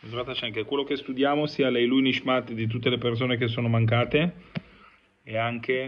Che quello che studiamo sia l'Eilui Nishmat di tutte le persone che sono mancate e anche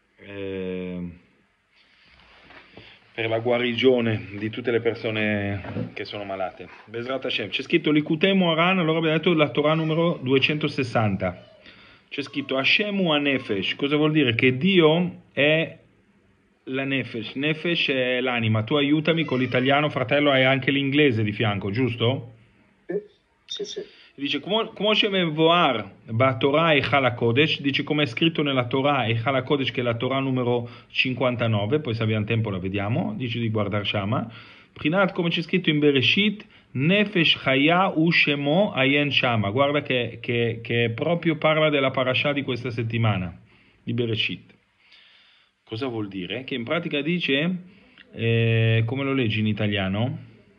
per la guarigione di tutte le persone che sono malate. Bezrat Hashem. C'è scritto Likutei Moharan, allora abbiamo detto la Torah numero 260. C'è scritto Hashemu HaNefesh, cosa vuol dire? Che Dio è la Nefesh. Nefesh è l'anima. Tu aiutami con l'italiano, fratello, hai anche l'inglese di fianco, giusto? Sì. Dice, come Shemevoar ba Torah Eichal HaKodesh, dice come è scritto nella Torah Eichal HaKodesh, che è la Torah numero 59, poi se abbiamo tempo la vediamo, dice di guardare Shama. Prinat, come c'è scritto in Bereshit, Nefesh Chaya Ushemo Ayen Shama. Guarda che proprio parla della parasha di questa settimana, di Bereshit. Cosa vuol dire? Che in pratica dice, come lo leggi in italiano?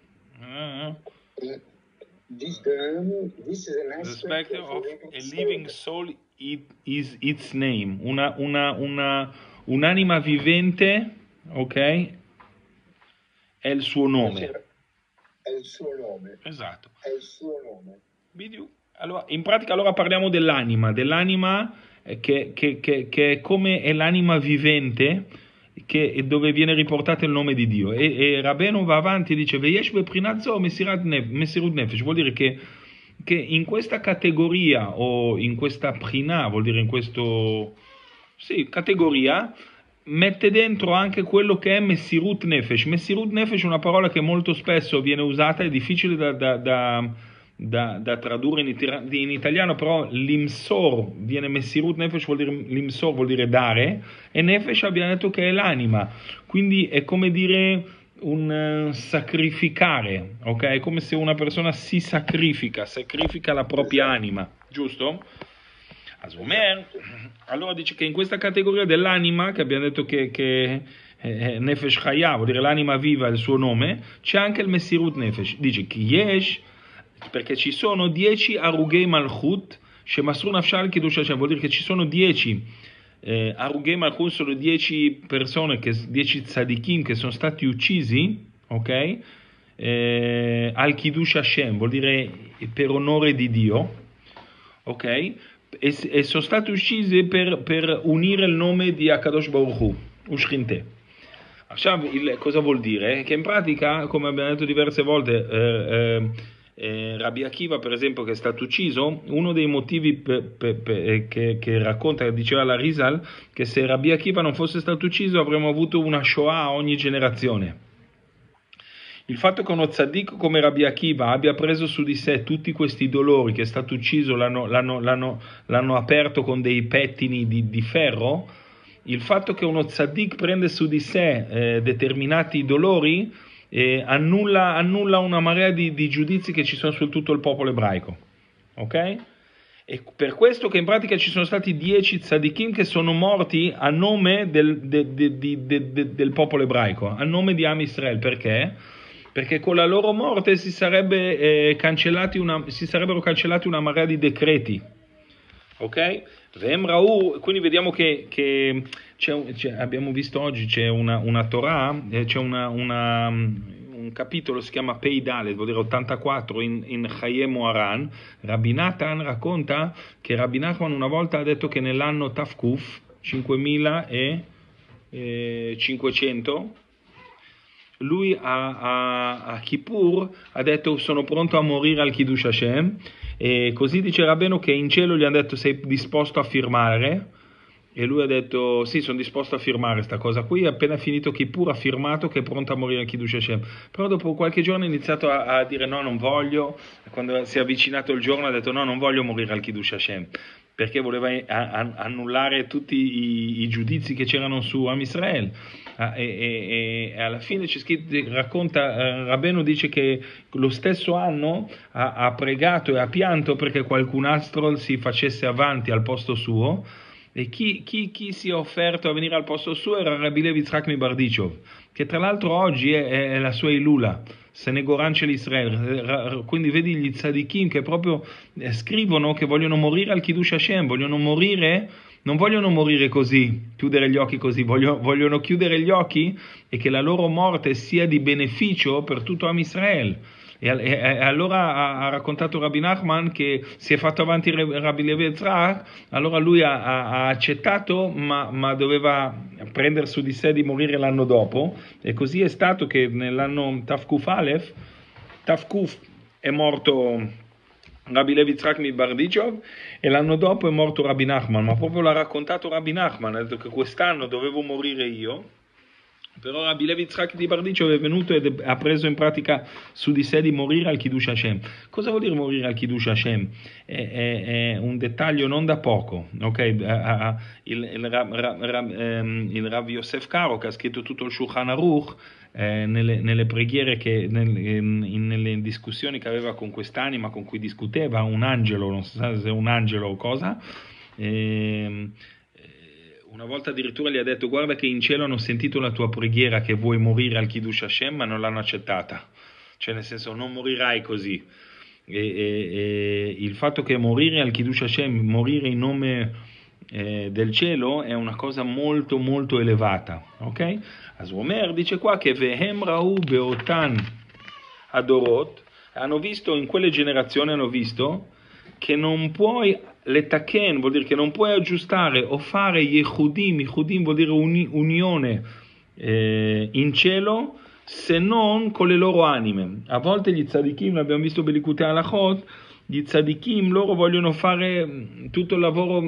This is an aspect of a living soul is its name. Un'anima vivente, ok? È il suo nome. È il suo nome. Esatto. È il suo nome. Allora, in pratica allora parliamo dell'anima che è come è l'anima vivente, dove viene riportato il nome di Dio. E Rabbeinu va avanti e dice Veyesh beprinat zo mesirut nefesh, vuol dire che in questa categoria, o in questa prina, vuol dire in questo categoria, mette dentro anche quello che è Mesirut Nefesh. Mesirut Nefesh è una parola che molto spesso viene usata, è difficile da tradurre in italiano, però l'imsor viene Mesirut Nefesh, l'imsor vuol dire dare, e Nefesh abbiamo detto che è l'anima, quindi è come dire un sacrificare, ok? È come se una persona si sacrifica la propria anima, giusto? Allora dice che in questa categoria dell'anima, che abbiamo detto che Nefesh Chaya, vuol dire l'anima viva, è il suo nome, c'è anche il Mesirut Nefesh. Dice Ki Yesh, perché ci sono 10 Arugei Malchut, Shemasru Nafshal Kiddush Hashem, vuol dire che ci sono 10 Arugei Malchut, sono 10 persone, 10 tzadikim che sono stati uccisi, ok? Al Kiddush Hashem, vuol dire per onore di Dio, ok? E sono stati uccisi per unire il nome di Akadosh Baruch Hu, Ushchinte. Cosa vuol dire? Che in pratica, come abbiamo detto diverse volte, Rabbi Akiva, per esempio, che è stato ucciso, uno dei motivi che racconta, diceva la Rizal, che se Rabbi Akiva non fosse stato ucciso avremmo avuto una Shoah a ogni generazione. Il fatto che uno tzaddik come Rabbi Akiva abbia preso su di sé tutti questi dolori, che è stato ucciso, l'hanno aperto con dei pettini di ferro, il fatto che uno tzaddik prende su di sé determinati dolori annulla una marea di giudizi che ci sono su tutto il popolo ebraico, ok? E per questo che in pratica ci sono stati 10 tzadikim che sono morti a nome del popolo ebraico, a nome di Am Israel. Perché? Perché con la loro morte si sarebbero cancellati una marea di decreti, ok? Quindi vediamo che abbiamo visto oggi c'è una Torah, c'è un capitolo, si chiama Pei Dalet, vuol dire 84, in Chayei Moharan. Rabbi Natan racconta che Rabbi Nachman una volta ha detto che nell'anno Tafkuf 5500 lui a Kippur ha detto sono pronto a morire al Kiddush Hashem, e così dice Rabbeinu che in cielo gli hanno detto sei disposto a firmare, e lui ha detto sì, sono disposto a firmare sta cosa qui. Appena finito Kippur ha firmato che è pronto a morire al Kiddush Hashem, però dopo qualche giorno ha iniziato a dire no, non voglio. Quando si è avvicinato il giorno ha detto no, non voglio morire al Kiddush Hashem, perché voleva annullare tutti i giudizi che c'erano su Am Israel. E alla fine c'è scritto, racconta Rabbeinu, dice che lo stesso anno ha pregato e ha pianto perché qualcun altro si facesse avanti al posto suo, e chi si è offerto a venire al posto suo era Rabbi Levi Yitzhak Mibardichov, che tra l'altro oggi è la sua Ilula, Senegoran Israel. Quindi vedi gli tzadikim che proprio scrivono che vogliono morire al Kiddush Hashem, non vogliono morire così, chiudere gli occhi così, vogliono chiudere gli occhi e che la loro morte sia di beneficio per tutto Am Israel. E allora ha raccontato Rabbi Nachman che si è fatto avanti Rabbi Levi Yitzhak, allora lui ha accettato, ma doveva prendere su di sé di morire l'anno dopo, e così è stato che nell'anno Tafkuf Aleph, Tafkuf è morto Rabbi Levi Yitzhak mi Bardichov, e l'anno dopo è morto Rabbi Nachman, ma proprio l'ha raccontato Rabbi Nachman, ha detto che quest'anno dovevo morire io, però Rabbi Levi Yitzhak di Bardichov è venuto e ha preso in pratica su di sé di morire al Kiddush Hashem. Cosa vuol dire morire al Kiddush Hashem? È un dettaglio non da poco, ok? Il Rav Yosef Karo, che ha scritto tutto il Shulchan Aruch, nelle preghiere, nelle discussioni che aveva con quest'anima con cui discuteva, un angelo, non so se è un angelo o cosa, una volta addirittura gli ha detto: guarda che in cielo hanno sentito la tua preghiera che vuoi morire al Kiddush Hashem, ma non l'hanno accettata, cioè nel senso non morirai così. E il fatto che morire al Kiddush Hashem, morire in nome del cielo, è una cosa molto molto elevata, ok? Aswomer dice qua che Vehem Ra'u Beotan Adorot, hanno visto in quelle generazioni, hanno visto che non puoi letaken, vuol dire che non puoi aggiustare o fare yehudim vuol dire unione in cielo, se non con le loro anime. A volte gli tzadikim, l'abbiamo visto Belikutei Halachot, gli tzadikim loro vogliono fare tutto il lavoro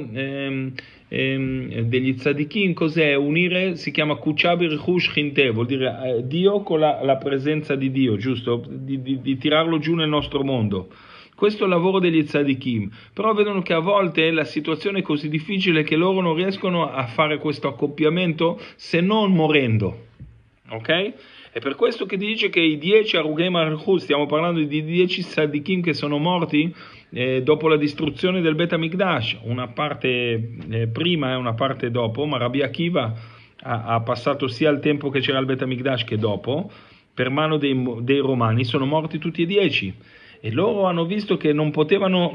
degli tzadikim, cos'è? Unire, si chiama Kuchab Richush Chinte, vuol dire Dio con la presenza di Dio, giusto? Di tirarlo giù nel nostro mondo. Questo è il lavoro degli tzadikim, però vedono che a volte la situazione è così difficile che loro non riescono a fare questo accoppiamento se non morendo, ok? È per questo che dice che i 10 Arugei Malchut, stiamo parlando di 10 tzadikim che sono morti dopo la distruzione del Bet HaMikdash, una parte prima e una parte dopo, ma Rabbi Akiva ha passato sia il tempo che c'era il Bet HaMikdash che dopo, per mano dei Romani, sono morti tutti e 10. E loro hanno visto che non potevano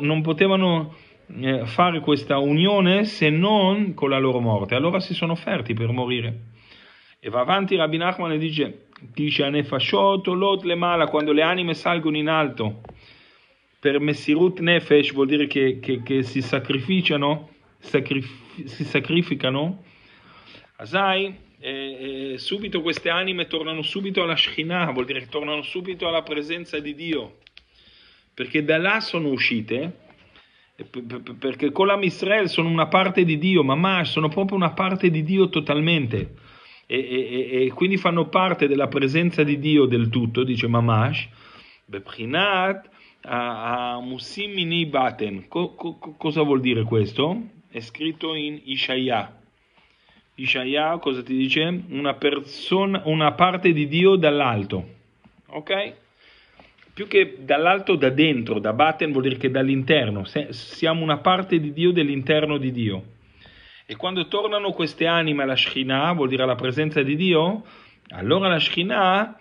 fare questa unione se non con la loro morte, allora si sono offerti per morire. E va avanti Rabbi Nachman e dice Anefashot Olot Lemala, quando le anime salgono in alto per Messirut Nefesh, vuol dire che si sacrificano, si sacrificano, Asai, subito queste anime tornano subito alla Shekhinah, vuol dire che tornano subito alla presenza di Dio, perché da là sono uscite, perché con la Israel sono una parte di Dio, Mamash, sono proprio una parte di Dio totalmente, e quindi fanno parte della presenza di Dio del tutto, dice Mamash, Beprinat Musim Mini Baten. Cosa vuol dire questo? È scritto in Ishaya. Ishaya cosa ti dice? Una parte di Dio dall'alto, ok? Più che dall'alto, da dentro, da Baten vuol dire che dall'interno, siamo una parte di Dio dell'interno di Dio. E quando tornano queste anime alla Shekhinah, vuol dire alla presenza di Dio, allora la Shekhinah,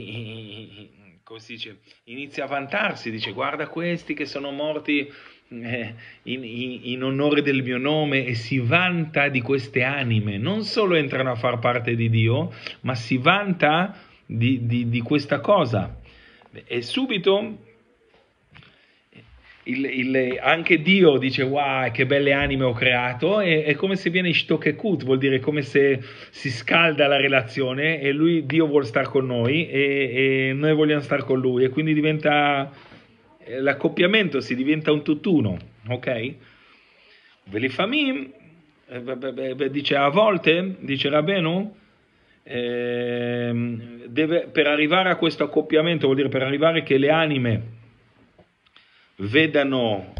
come si dice, inizia a vantarsi, dice: guarda questi che sono morti in onore del mio nome, e si vanta di queste anime, non solo entrano a far parte di Dio, ma si vanta di questa cosa. E subito anche Dio dice: wow, che belle anime ho creato, e è come se viene ishtokekut, vuol dire come se si scalda la relazione, e Dio vuole star con noi e noi vogliamo star con lui, e quindi diventa l'accoppiamento, si diventa un tutt'uno, ok? Velifamim, dice a volte, dice Rabbeinu, per arrivare a questo accoppiamento, vuol dire per arrivare che le anime vedano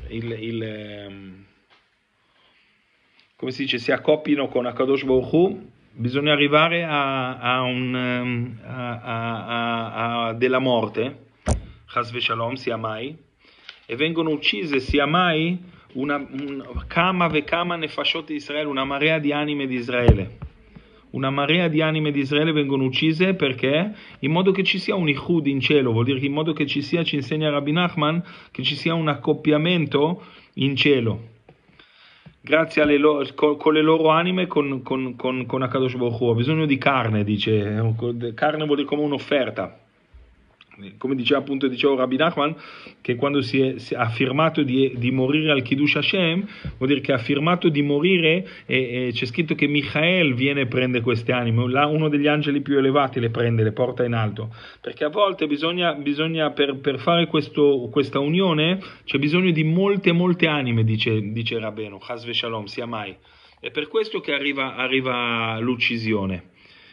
come si dice, si accoppino con Akadosh Baruch Hu, bisogna arrivare a della morte, Chas v'Shalom, sia mai, e vengono uccise sia mai Kama vekama nefashot di Israele, una marea di anime di Israele. Una marea di anime di Israele vengono uccise perché? In modo che ci sia un ichud in cielo, vuol dire che in modo che ci insegna Rabbi Nachman, che ci sia un accoppiamento in cielo, grazie con le loro anime, con Akadosh Baruch Hu. Ha bisogno di carne, dice, carne vuol dire come un'offerta. come diceva appunto, dicevo Rabbi Nachman, che quando si è affermato di morire al Kiddush Hashem, vuol dire che ha affermato di morire, e c'è scritto che Michael viene e prende queste anime, uno degli angeli più elevati le prende, le porta in alto, perché a volte bisogna per fare questa unione, c'è bisogno di molte anime, dice Rabbenu, Chas v'Shalom, sia mai. È per questo che arriva l'uccisione.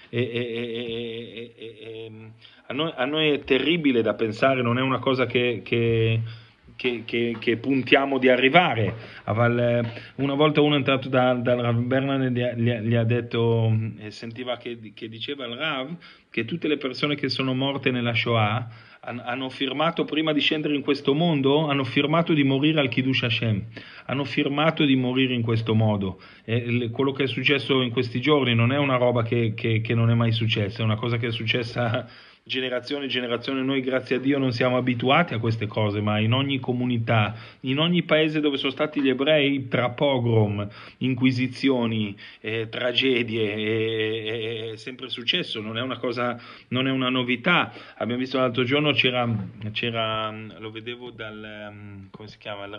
A noi è terribile da pensare, non è una cosa che puntiamo di arrivare. Una volta uno è entrato dal Rav Bernan e gli ha detto, sentiva che diceva il Rav che tutte le persone che sono morte nella Shoah hanno firmato, prima di scendere in questo mondo, hanno firmato di morire al Kiddush Hashem, hanno firmato di morire in questo modo. Quello che è successo in questi giorni non è una roba che non è mai successa, è una cosa che è successa generazione e generazione. Noi grazie a Dio non siamo abituati a queste cose, ma in ogni comunità, in ogni paese dove sono stati gli ebrei, tra pogrom, inquisizioni, tragedie, è sempre successo, non è una cosa, non è una novità. Abbiamo visto l'altro giorno, c'era lo vedevo come si chiama, il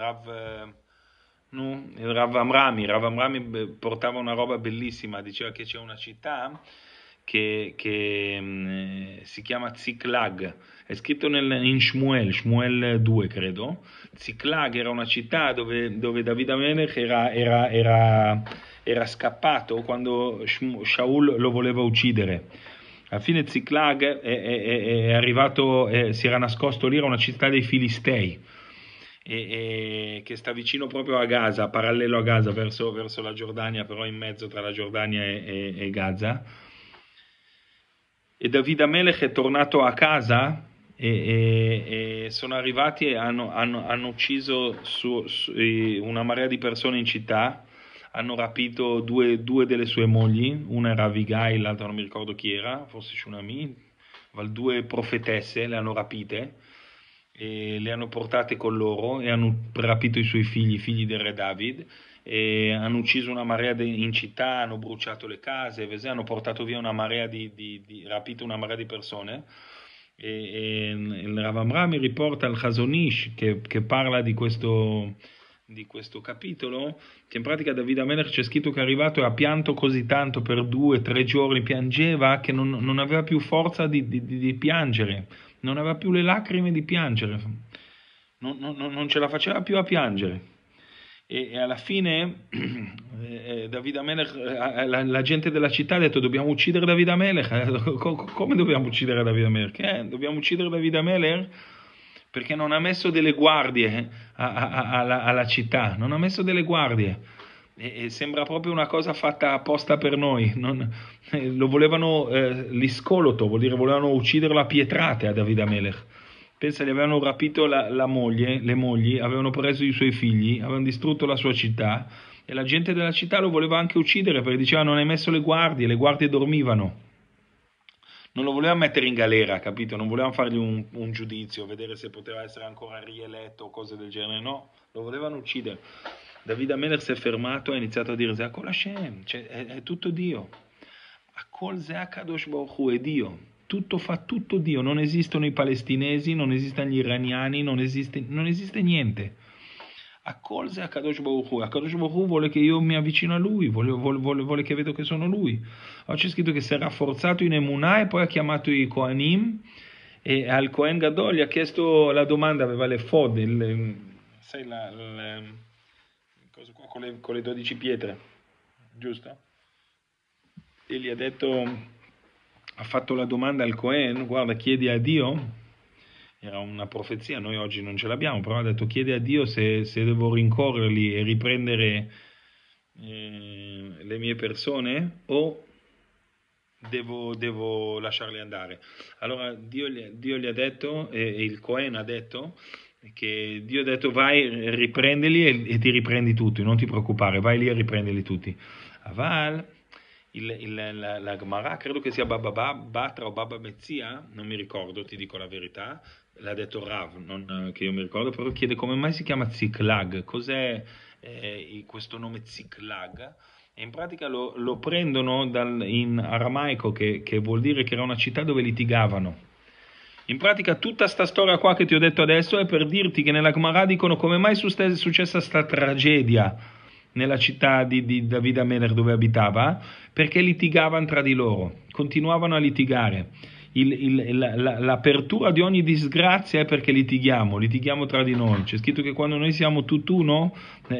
Rav Amrami portava una roba bellissima, diceva che c'è una città che si chiama Ziklag, è scritto in Shmuel 2 credo. Ziklag era una città dove David Amelech era scappato quando Shaul lo voleva uccidere. Alla fine Ziklag è arrivato, si era nascosto lì, era una città dei Filistei, che sta vicino proprio a Gaza, parallelo a Gaza, verso la Giordania, però in mezzo tra la Giordania e Gaza. E David Amelech è tornato a casa e sono arrivati e hanno ucciso una marea di persone in città, hanno rapito due delle sue mogli, una era Abigail, l'altra non mi ricordo chi era, forse Shunami, due profetesse, le hanno rapite e le hanno portate con loro e hanno rapito i suoi figli del re David, e hanno ucciso una marea in città, hanno bruciato le case, hanno portato via una marea rapito una marea di persone. E il Rav Amrami riporta al Chazon Ish che parla di questo capitolo, che in pratica David Amelech c'è scritto che è arrivato e ha pianto così tanto per 2-3 giorni, piangeva che non aveva più forza di piangere, non aveva più le lacrime di piangere, non ce la faceva più a piangere. E alla fine David Amelech, la gente della città ha detto: dobbiamo uccidere David Amelech. Come dobbiamo uccidere David Amelech? Dobbiamo uccidere David Amelech perché non ha messo delle guardie alla città, non ha messo delle guardie, e sembra proprio una cosa fatta apposta per noi. Lo volevano l'iscoloto, vuol dire volevano ucciderlo a pietrate a David Amelech. Pensa, gli avevano rapito le mogli, avevano preso i suoi figli, avevano distrutto la sua città, e la gente della città lo voleva anche uccidere perché diceva: non hai messo le guardie dormivano. Non lo volevano mettere in galera, capito? Non volevano fargli un giudizio, vedere se poteva essere ancora rieletto o cose del genere, no, lo volevano uccidere. David Amelech si è fermato e ha iniziato a dire: Ze'akol Hashem, cioè è tutto Dio. Akol Ze'akadosh Baruch Hu, è Dio. Fa tutto Dio, non esistono i palestinesi, non esistono gli iraniani, non esiste niente. Akol Ze'akadosh Baruch Hu. Akadosh Baruch Hu vuole che io mi avvicino a Lui, vuole che vedo che sono Lui. Oggi c'è scritto che si è rafforzato in Emunah e poi ha chiamato i Kohanim, e al Kohen Gadol gli ha chiesto la domanda, aveva le fod, sai cosa qua, con le 12 pietre, giusto? E gli ha detto, ha fatto la domanda al Cohen: guarda, chiedi a Dio, era una profezia, noi oggi non ce l'abbiamo, però ha detto: chiedi a Dio se devo rincorrerli e riprendere le mie persone o devo lasciarli andare. Allora Dio gli ha detto, e il Cohen ha detto, che Dio ha detto: vai, riprendili e ti riprendi tutti, non ti preoccupare, vai lì e riprendili tutti. Aval la Gemara, credo che sia Baba Batra o Baba Mezzia, non mi ricordo, ti dico la verità, l'ha detto Rav, non che io mi ricordo, però chiede come mai si chiama Ziklag, cos'è questo nome Ziklag, e in pratica lo prendono in aramaico, che vuol dire che era una città dove litigavano. In pratica tutta sta storia qua che ti ho detto adesso è per dirti che nella Gemara dicono come mai è successa sta tragedia nella città di Davide Amelech dove abitava, perché litigavano tra di loro, continuavano a litigare. L'apertura di ogni disgrazia è perché litighiamo tra di noi. C'è scritto che quando noi siamo tutt'uno,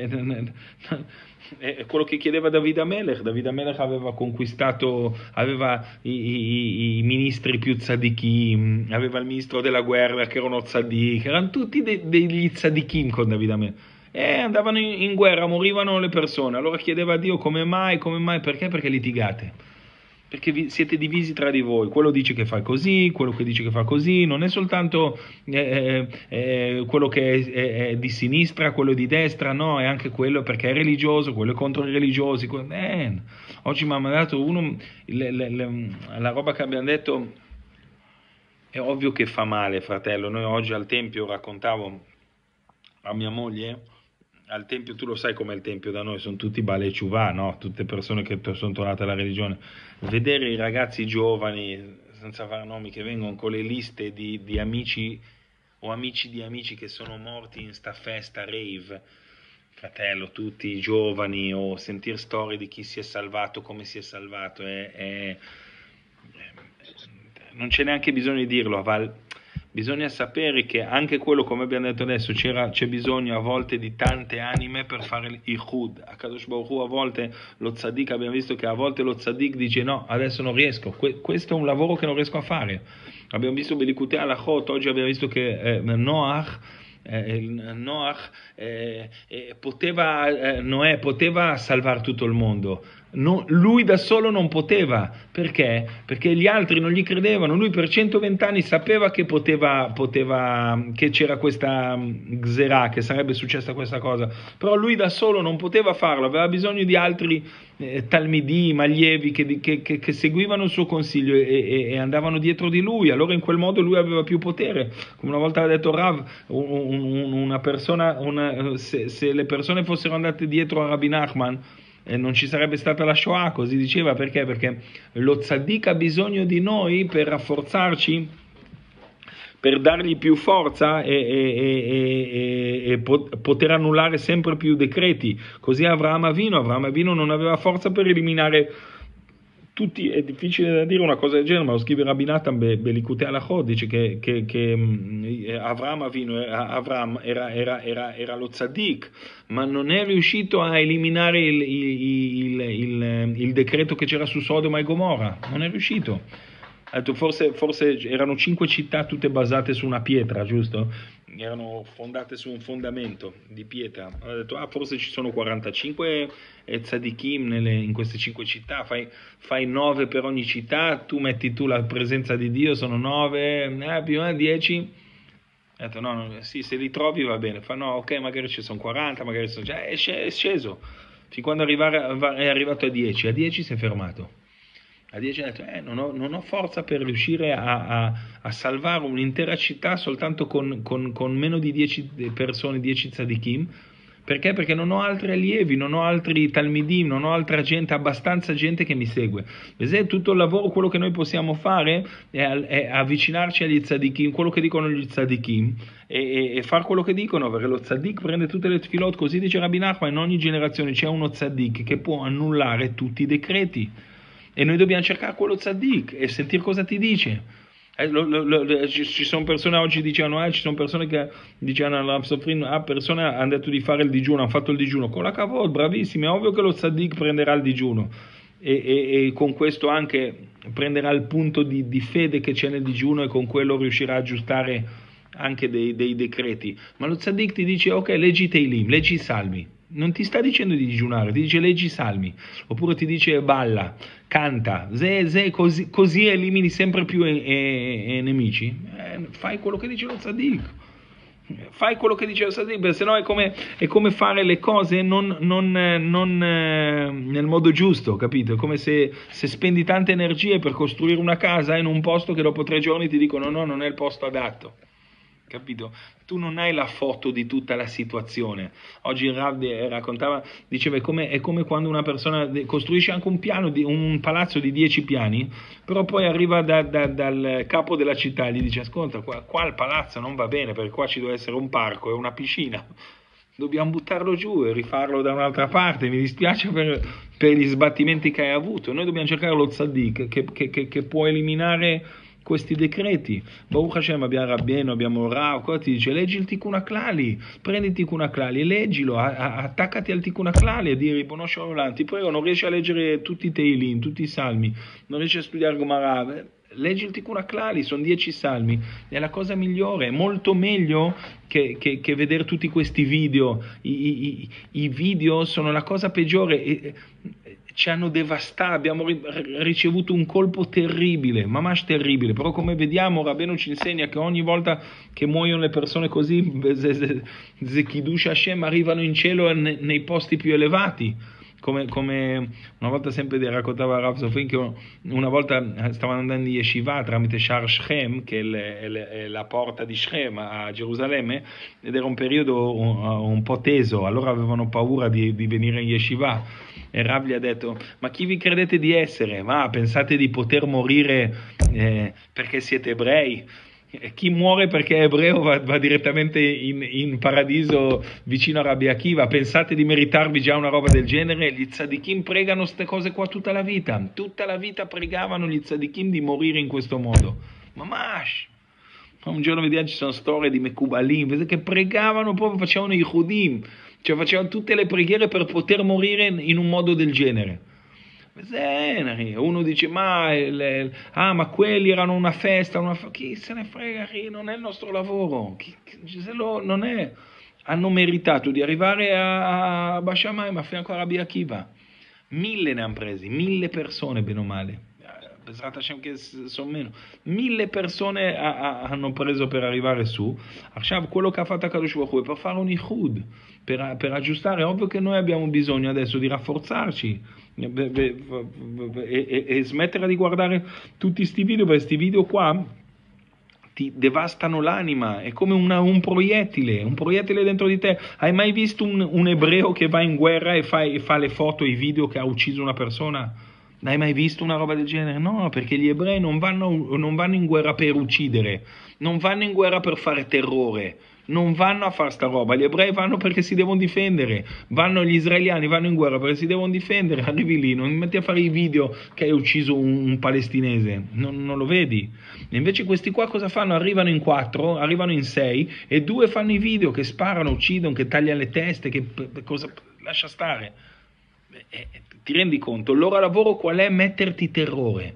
è quello che chiedeva Davide Amelech aveva conquistato, aveva i ministri più tzadikim, aveva il ministro della guerra che era uno tzadik, erano tutti degli tzadikim con Davide Amelech. E andavano in guerra, morivano le persone, allora chiedeva a Dio come mai, perché? Perché litigate. Perché siete divisi tra di voi, quello dice che fa così, quello che dice che fa così, non è soltanto quello che è di sinistra, quello di destra, no, è anche quello perché è religioso, quello è contro i religiosi. Oggi mi ha mandato uno, la roba che abbiamo detto, è ovvio che fa male, fratello. Noi oggi al Tempio, raccontavo a mia moglie, al Tempio, tu lo sai com'è il Tempio da noi, sono tutti Bale Tshuva, no? Tutte persone che sono tornate alla religione. Vedere i ragazzi giovani, senza fare nomi, che vengono con le liste di amici o amici di amici che sono morti in sta festa, rave, fratello, tutti giovani, o sentire storie di chi si è salvato, come si è salvato, non c'è neanche bisogno di dirlo, bisogna sapere che anche quello, come abbiamo detto adesso, c'è bisogno a volte di tante anime per fare il Ichud. A Kadosh Baruch Hu, a volte lo tzaddik, abbiamo visto che a volte lo tzaddik dice no, adesso non riesco, questo è un lavoro che non riesco a fare. Abbiamo visto Belikutei Halachot, oggi abbiamo visto che Noach poteva salvare tutto il mondo. No, lui da solo non poteva, perché? Perché gli altri non gli credevano. Lui per 120 anni sapeva che che c'era questa Gzerà, che sarebbe successa questa cosa, però lui da solo non poteva farlo, aveva bisogno di altri talmidim, allievi che seguivano il suo consiglio e andavano dietro di lui. Allora in quel modo lui aveva più potere. Come una volta ha detto Rav, se le persone fossero andate dietro a Rabbi Nachman, non ci sarebbe stata la Shoah, così diceva. Perché? Perché lo tzaddik ha bisogno di noi per rafforzarci, per dargli più forza e poter annullare sempre più decreti. Così Avraham Avinu non aveva forza per eliminare tutti. È difficile da dire una cosa del genere, ma lo scrive Rabbi Natan Belikutei Halachot, dice che Avram era lo tzaddik, ma non è riuscito a eliminare il decreto che c'era su Sodoma e Gomorra, non è riuscito. Forse erano 5 città tutte basate su una pietra, giusto? Erano fondate su un fondamento di pietra. Ho detto, forse ci sono 45 tzadikim in queste 5 città, fai 9 per ogni città, tu metti la presenza di Dio, sono 9, più 10. Ho detto, no, sì, se li trovi va bene. Fa no, ok, magari ci sono 40, magari sono già, è sceso, fin quando è arrivato a 10, a 10 si è fermato. A 10 ha detto, non ho forza per riuscire a salvare un'intera città soltanto con meno di 10 persone, 10 tzadikim. Perché? Perché non ho altri allievi, non ho altri talmidim, non ho altra gente, abbastanza gente che mi segue. Tutto il lavoro, quello che noi possiamo fare è avvicinarci agli tzadikim, quello che dicono gli tzadikim, e fare quello che dicono, perché lo tzadik prende tutte le tfilot. Così dice Rabbi Nachman, in ogni generazione c'è uno tzadik che può annullare tutti i decreti. E noi dobbiamo cercare quello tzaddik e sentire cosa ti dice. Ci sono persone oggi dicevano, ci sono persone che dicevano persone hanno detto di fare il digiuno, hanno fatto il digiuno con la kavod, bravissimi, è ovvio che lo tzaddik prenderà il digiuno e con questo anche prenderà il punto di fede che c'è nel digiuno, e con quello riuscirà a aggiustare anche dei decreti. Ma lo tzaddik ti dice, ok, leggi Teilim, leggi i salmi. Non ti sta dicendo di digiunare, ti dice leggi i salmi, oppure ti dice balla, canta, così elimini sempre più nemici. Fai quello che dice lo tzaddik, fai quello che dice lo tzaddik, perché sennò è come fare le cose non nel modo giusto, capito? È come se spendi tante energie per costruire una casa in un posto che dopo 3 giorni ti dicono no, non è il posto adatto. capito? Tu non hai la foto di tutta la situazione. Oggi il Rav raccontava, diceva, è come quando una persona costruisce anche un palazzo di 10 piani, però poi arriva dal capo della città e gli dice, ascolta, qua il palazzo non va bene, perché qua ci deve essere un parco e una piscina. Dobbiamo buttarlo giù e rifarlo da un'altra parte. Mi dispiace per gli sbattimenti che hai avuto. Noi dobbiamo cercare lo tzaddik che può eliminare questi decreti. Baruch Hashem, abbiamo Rabbeinu, abbiamo Rav, qua ti dice leggi il Tikkun HaKlali, prendi il Tikkun HaKlali e leggilo, attaccati al Tikkun HaKlali e dire Ribono Shel Olam, ti prego, non riesci a leggere tutti i Teilim, tutti i salmi, non riesci a studiare Gemara, leggi il Tikkun HaKlali, sono 10 salmi, è la cosa migliore, è molto meglio che vedere tutti questi video. I video sono la cosa peggiore, ci hanno devastato, abbiamo ricevuto un colpo terribile, mamash terribile, però come vediamo Rabbeinu ci insegna che ogni volta che muoiono le persone così, Zekidush Hashem, arrivano in cielo nei posti più elevati. Come una volta sempre raccontava Rav Sofrin che una volta stavano andando in Yeshiva tramite Shar Shechem, che è la porta di Shechem a Gerusalemme, ed era un periodo un po' teso, allora avevano paura di venire in Yeshiva, e Rav gli ha detto, ma chi vi credete di essere? Ma pensate di poter morire perché siete ebrei? Chi muore perché è ebreo va direttamente in paradiso vicino a Rabbi Akiva. Pensate di meritarvi già una roba del genere? Gli tzadikim pregano queste cose qua tutta la vita pregavano gli tzadikim di morire in questo modo. Mamash! Un giorno vediamo ci sono storie di Mekubalim che pregavano, proprio facevano i Hudim, cioè facevano tutte le preghiere per poter morire in un modo del genere. Uno dice ma quelli erano una festa, chi se ne frega, non è il nostro lavoro, non è, hanno meritato di arrivare a Bashamai, ma fianco a Rabbi Akiva 1000 ne hanno presi, 1000 persone bene o male, che sono meno, 1000 persone hanno preso per arrivare su. Quello che ha fatto Akadosh Baruch Hu è per fare un ichud, per aggiustare. Ovvio che noi abbiamo bisogno adesso di rafforzarci e smettere di guardare tutti sti video, perché sti video qua ti devastano l'anima, è come un proiettile dentro di te. Hai mai visto un ebreo che va in guerra e fa le foto e i video che ha ucciso una persona? Hai mai visto una roba del genere? No, perché gli ebrei non vanno in guerra per uccidere, non vanno in guerra per fare terrore, non vanno a fare sta roba. Gli ebrei vanno perché si devono difendere, gli israeliani vanno in guerra perché si devono difendere. Arrivi lì, non metti a fare i video che hai ucciso un palestinese, non lo vedi. E invece questi qua cosa fanno? Arrivano in 4, arrivano in 6 e 2 fanno i video che sparano, uccidono, che tagliano le teste, lascia stare. Ti rendi conto? Il loro lavoro qual è? Metterti terrore,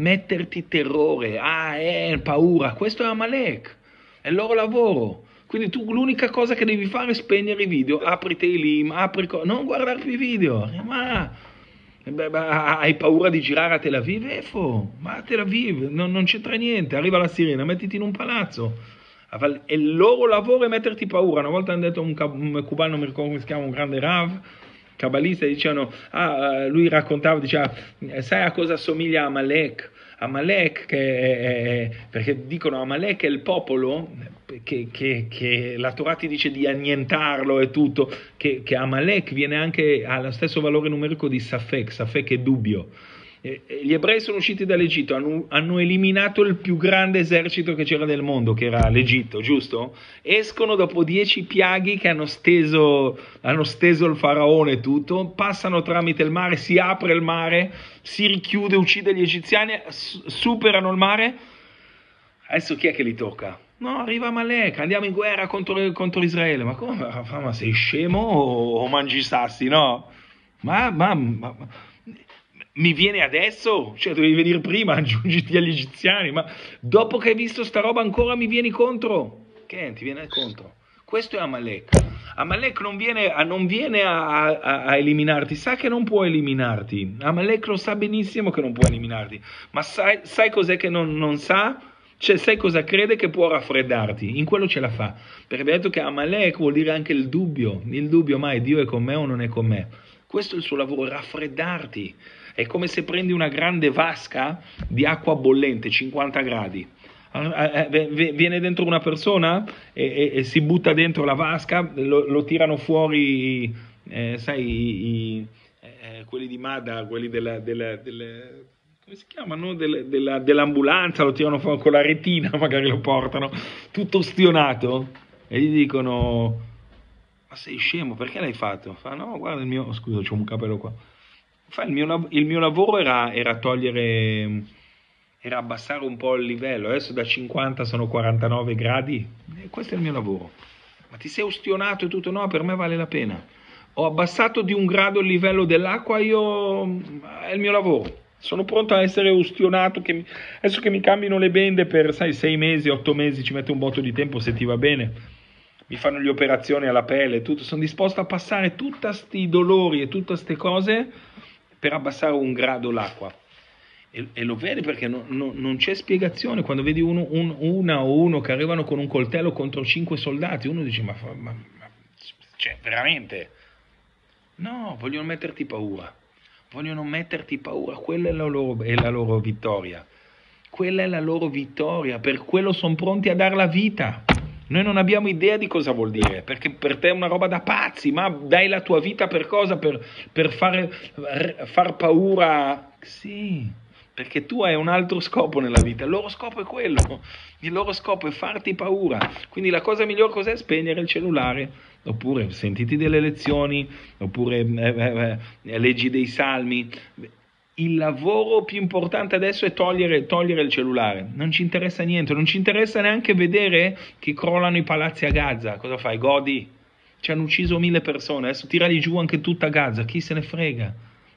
paura. Questo è Amalek, è il loro lavoro. Quindi tu l'unica cosa che devi fare è spegnere i video, apri Teilim, non guardare più i video. Ma hai paura di girare a Tel Aviv? Ma a Tel Aviv non c'entra niente, arriva la sirena, mettiti in un palazzo. E il loro lavoro è metterti paura. Una volta hanno detto un cubano, non mi ricordo come si chiama, un grande Rav Kabbalista, dicevano, lui raccontava, diceva, sai a cosa assomiglia Amalek? Amalek, perché dicono Amalek è il popolo che la Torah ti dice di annientarlo e tutto, che Amalek ha lo stesso valore numerico di Safek è dubbio. Gli ebrei sono usciti dall'Egitto, hanno eliminato il più grande esercito che c'era nel mondo, che era l'Egitto, giusto? Escono dopo 10 piaghi che hanno steso il faraone e tutto, passano tramite il mare, si apre il mare, si richiude, uccide gli egiziani, superano il mare. Adesso chi è che li tocca? No, arriva Amalek, andiamo in guerra contro Israele. Ma come? Ma sei scemo o mangi sassi, no? Ma mi viene adesso? Cioè dovevi venire prima, aggiungiti agli egiziani, ma dopo che hai visto sta roba ancora mi vieni contro? Che ti viene contro? Questo è Amalek. Amalek non viene a eliminarti, sa che non può eliminarti. Amalek lo sa benissimo che non può eliminarti, ma sai cos'è che non sa? Cioè sai cosa crede che può raffreddarti? In quello ce la fa. Perché abbiamo detto che Amalek vuol dire anche il dubbio, mai Dio è con me o non è con me. Questo è il suo lavoro, raffreddarti. È come se prendi una grande vasca di acqua bollente, 50 gradi. Viene dentro una persona e si butta dentro la vasca, lo tirano fuori, sai, quelli di Mada, quelli come si chiamano? Dell'ambulanza, lo tirano fuori con la retina, magari lo portano tutto ustionato e gli dicono: ma sei scemo, perché l'hai fatto? Fa: no, guarda, scusa, c'ho un capello qua. Fa, il mio lavoro era togliere, era abbassare un po' il livello. Adesso da 50 sono 49 gradi, e questo è il mio lavoro. Ma ti sei ustionato e tutto? No, per me vale la pena. Ho abbassato di 1 grado il livello dell'acqua, è il mio lavoro. Sono pronto a essere ustionato, adesso che mi cambino le bende per, sai, 6 mesi, 8 mesi, ci mette un botto di tempo se ti va bene. Mi fanno le operazioni alla pelle, tutto. Sono disposto a passare tutti questi dolori e tutte queste cose per abbassare 1 grado l'acqua. E lo vedi perché non c'è spiegazione. Quando vedi uno che arrivano con un coltello contro 5 soldati, uno dice: ma cioè, veramente? No, vogliono metterti paura. Vogliono metterti paura, quella è la loro vittoria. Quella è la loro vittoria, per quello sono pronti a dare la vita. Noi non abbiamo idea di cosa vuol dire, perché per te è una roba da pazzi, ma dai la tua vita per cosa? Per far paura? Sì, perché tu hai un altro scopo nella vita, il loro scopo è quello, il loro scopo è farti paura. Quindi la cosa migliore cos'è? Spegnere il cellulare, oppure sentiti delle lezioni, oppure leggi dei salmi. Il lavoro più importante adesso è togliere il cellulare. Non ci interessa niente, non ci interessa neanche vedere che crollano i palazzi a Gaza. Cosa fai? Godi? Ci hanno ucciso 1000 persone, adesso tirali giù anche tutta Gaza, chi se ne frega?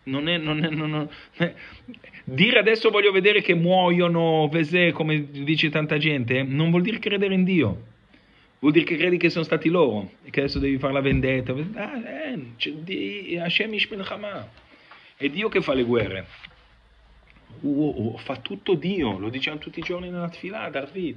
Dire adesso voglio vedere che muoiono, come dice tanta gente, non vuol dire credere in Dio. Vuol dire che credi che sono stati loro e che adesso devi fare la vendetta. Hashem ish melchama. È Dio che fa le guerre. Fa tutto Dio, lo diciamo tutti i giorni nella tefillah, David.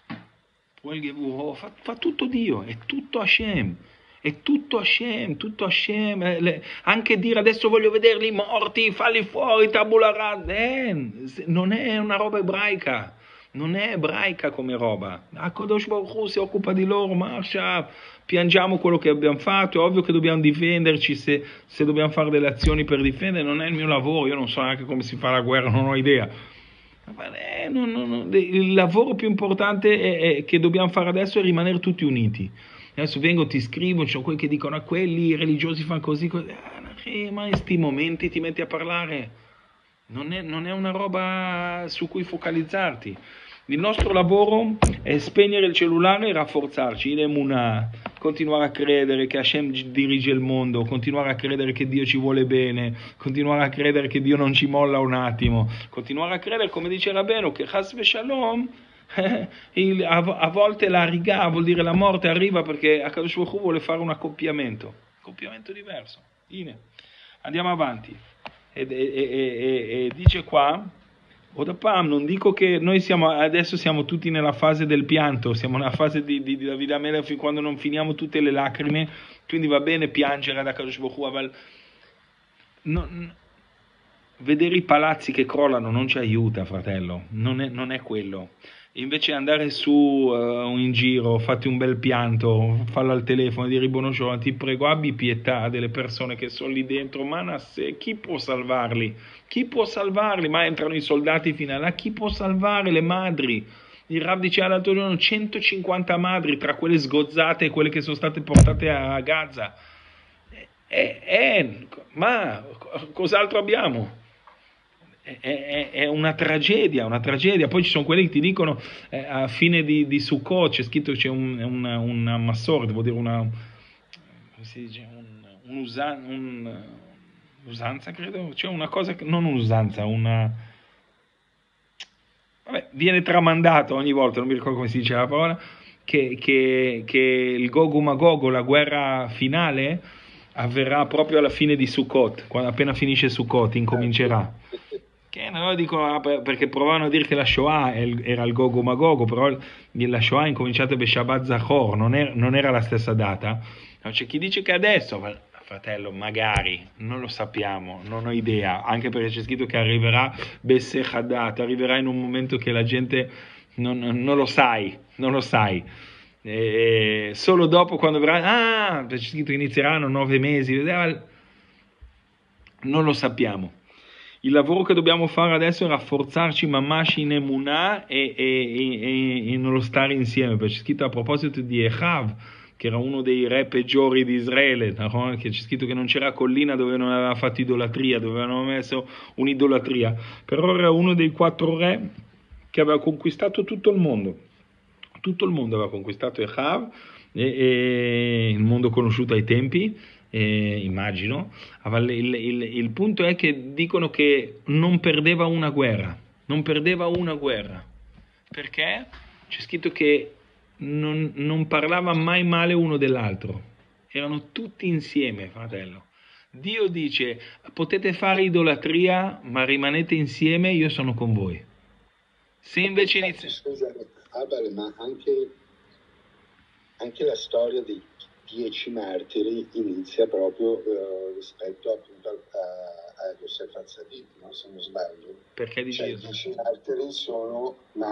Fa tutto Dio, è tutto Hashem. È tutto Hashem, tutto Hashem. Anche dire adesso voglio vederli morti, falli fuori, tabula rasa. Non è una roba ebraica. Non è ebraica come roba. Kadosh Baruch Hu si occupa di loro, marcia, piangiamo quello che abbiamo fatto, è ovvio che dobbiamo difenderci, se dobbiamo fare delle azioni per difendere, non è il mio lavoro, io non so neanche come si fa la guerra, non ho idea. Il lavoro più importante che dobbiamo fare adesso è rimanere tutti uniti. Adesso vengo, ti scrivo, c'ho quelli che dicono: quelli religiosi fanno così. Ma in sti momenti ti metti a parlare. Non è una roba su cui focalizzarti. Il nostro lavoro è spegnere il cellulare e rafforzarci in emunah, continuare a credere che Hashem dirige il mondo, continuare a credere che Dio ci vuole bene, continuare a credere che Dio non ci molla un attimo, continuare a credere, come dice Rabbeinu, che Chas v'Shalom, a volte la riga, vuol dire la morte, arriva perché Akadosh Baruch Hu vuole fare un accoppiamento diverso. Andiamo avanti. E dice qua: Odapam, non dico che noi adesso siamo tutti nella fase del pianto, siamo nella fase di David Amelech fin quando non finiamo tutte le lacrime, quindi va bene piangere ad Akadosh Baruch Hu, vedere i palazzi che crollano non ci aiuta, fratello, non è quello. Invece andare su in giro, fatti un bel pianto, fallo al telefono e dire: Ribono Shalom, ti prego, abbi pietà delle persone che sono lì dentro, chi può salvarli? Chi può salvarli? Ma entrano i soldati finali, chi può salvare le madri? Il Rav diceva l'altro giorno 150 madri, tra quelle sgozzate e quelle che sono state portate a Gaza. Ma cos'altro abbiamo? È una tragedia. Poi ci sono quelli che ti dicono a fine di Sukkot c'è scritto che c'è una massor, devo dire come si dice, un'usanza, credo, c'è una cosa non un'usanza, viene tramandato ogni volta, non mi ricordo come si dice la parola, che il Gogu Magogo, la guerra finale, avverrà proprio alla fine di Sukkot, quando appena finisce Sukkot incomincerà. Che non lo dico perché provavano a dire che la Shoah era il Gogo Magogo, però la Shoah è incominciata per Shabbat Zachor, non era la stessa data. C'è chi dice che adesso, fratello, magari, non lo sappiamo, non ho idea, anche perché c'è scritto che arriverà Bessech Hadat, arriverà in un momento che la gente non lo sai, non lo sai. Solo dopo, quando verrà, c'è scritto che inizieranno 9 mesi, non lo sappiamo. Il lavoro che dobbiamo fare adesso è rafforzarci mamash in emunah e nello stare insieme, perché c'è scritto a proposito di Echav, che era uno dei re peggiori di Israele, no? Che c'è scritto che non c'era collina dove non aveva fatto idolatria, dove avevano messo un'idolatria, però era uno dei 4 re che aveva conquistato tutto il mondo. Tutto il mondo aveva conquistato Echav, e il mondo conosciuto ai tempi, immagino. Il punto è che dicono che non perdeva una guerra, perché c'è scritto che non parlava mai male uno dell'altro, erano tutti insieme, fratello. Dio dice: potete fare idolatria, ma rimanete insieme, io sono con voi. Se invece inizia... Scusa, Abel, ma anche la storia dei 10 martiri inizia proprio rispetto appunto a Yosef Hatzadik, no? Se non sbaglio. Perché dici? Cioè, i 10 martiri sono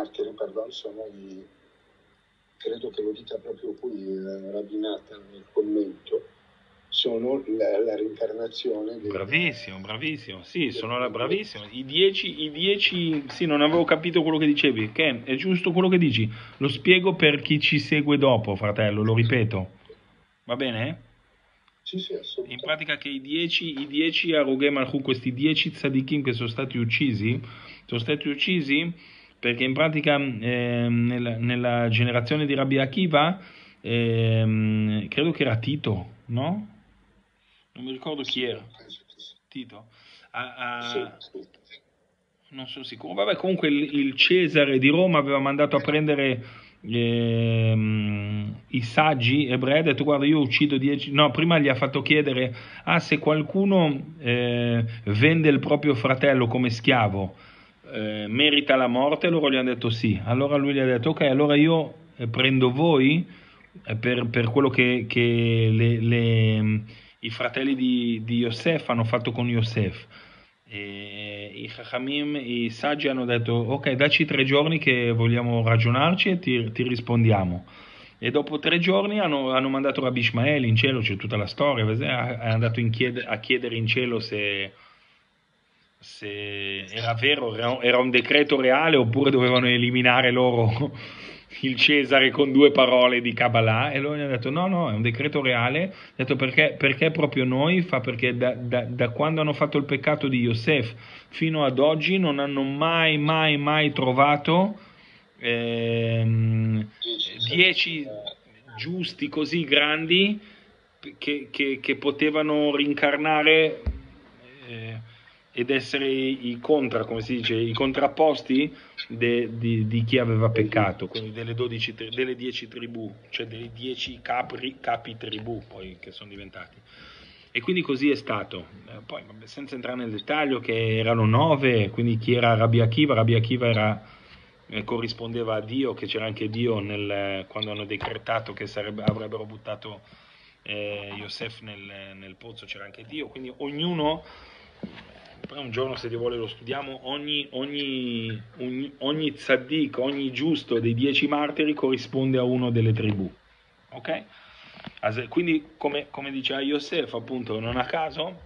credo che lo dica proprio qui Rabbi Natan nel commento, sono la reincarnazione Bravissimo, sì, sono bravissimo. I 10, sì, non avevo capito quello che dicevi. Ken, è giusto quello che dici. Lo spiego per chi ci segue dopo, fratello, lo ripeto. Va bene? Sì, assolutamente. In pratica che i 10 Arughe Malchut, questi 10 tzadikim che sono stati uccisi perché in pratica nella generazione di Rabbi Akiva credo che era Tito, no? Non mi ricordo chi era. Tito? Sì. Non sono sicuro. Vabbè, comunque il Cesare di Roma aveva mandato a prendere i saggi ebrei, ha detto: guarda, io uccido 10. No, prima gli ha fatto chiedere: se qualcuno vende il proprio fratello come schiavo, merita la morte? Loro gli hanno detto sì. Allora lui gli ha detto: ok, allora io prendo voi per quello che i fratelli di Yosef hanno fatto con Yosef. E i Chachamim, i saggi hanno detto: ok, dacci 3 giorni che vogliamo ragionarci e ti rispondiamo. E dopo 3 giorni hanno mandato Rabbi Ishmael in cielo, c'è tutta la storia, è andato a chiedere in cielo se era vero, era un decreto reale oppure dovevano eliminare loro il Cesare con 2 parole di Kabbalah, e loro gli hanno detto: no, è un decreto reale. Ha detto: perché proprio noi? Perché da quando hanno fatto il peccato di Yosef fino ad oggi non hanno mai trovato 10 giusti così grandi che potevano rincarnare ed essere i contrapposti di chi aveva peccato, quindi delle 10 tribù, cioè dei 10 capi tribù poi che sono diventati. E quindi così è stato. Poi, senza entrare nel dettaglio, che erano 9, quindi chi era Rabbi Akiva corrispondeva a Dio, che c'era anche Dio quando hanno decretato che avrebbero buttato Yosef nel pozzo, c'era anche Dio, quindi ognuno... Poi un giorno, se Dio vuole, lo studiamo. Ogni tzaddik, ogni giusto dei 10 martiri corrisponde a uno delle tribù, ok? Quindi, come diceva Yosef, appunto, non a caso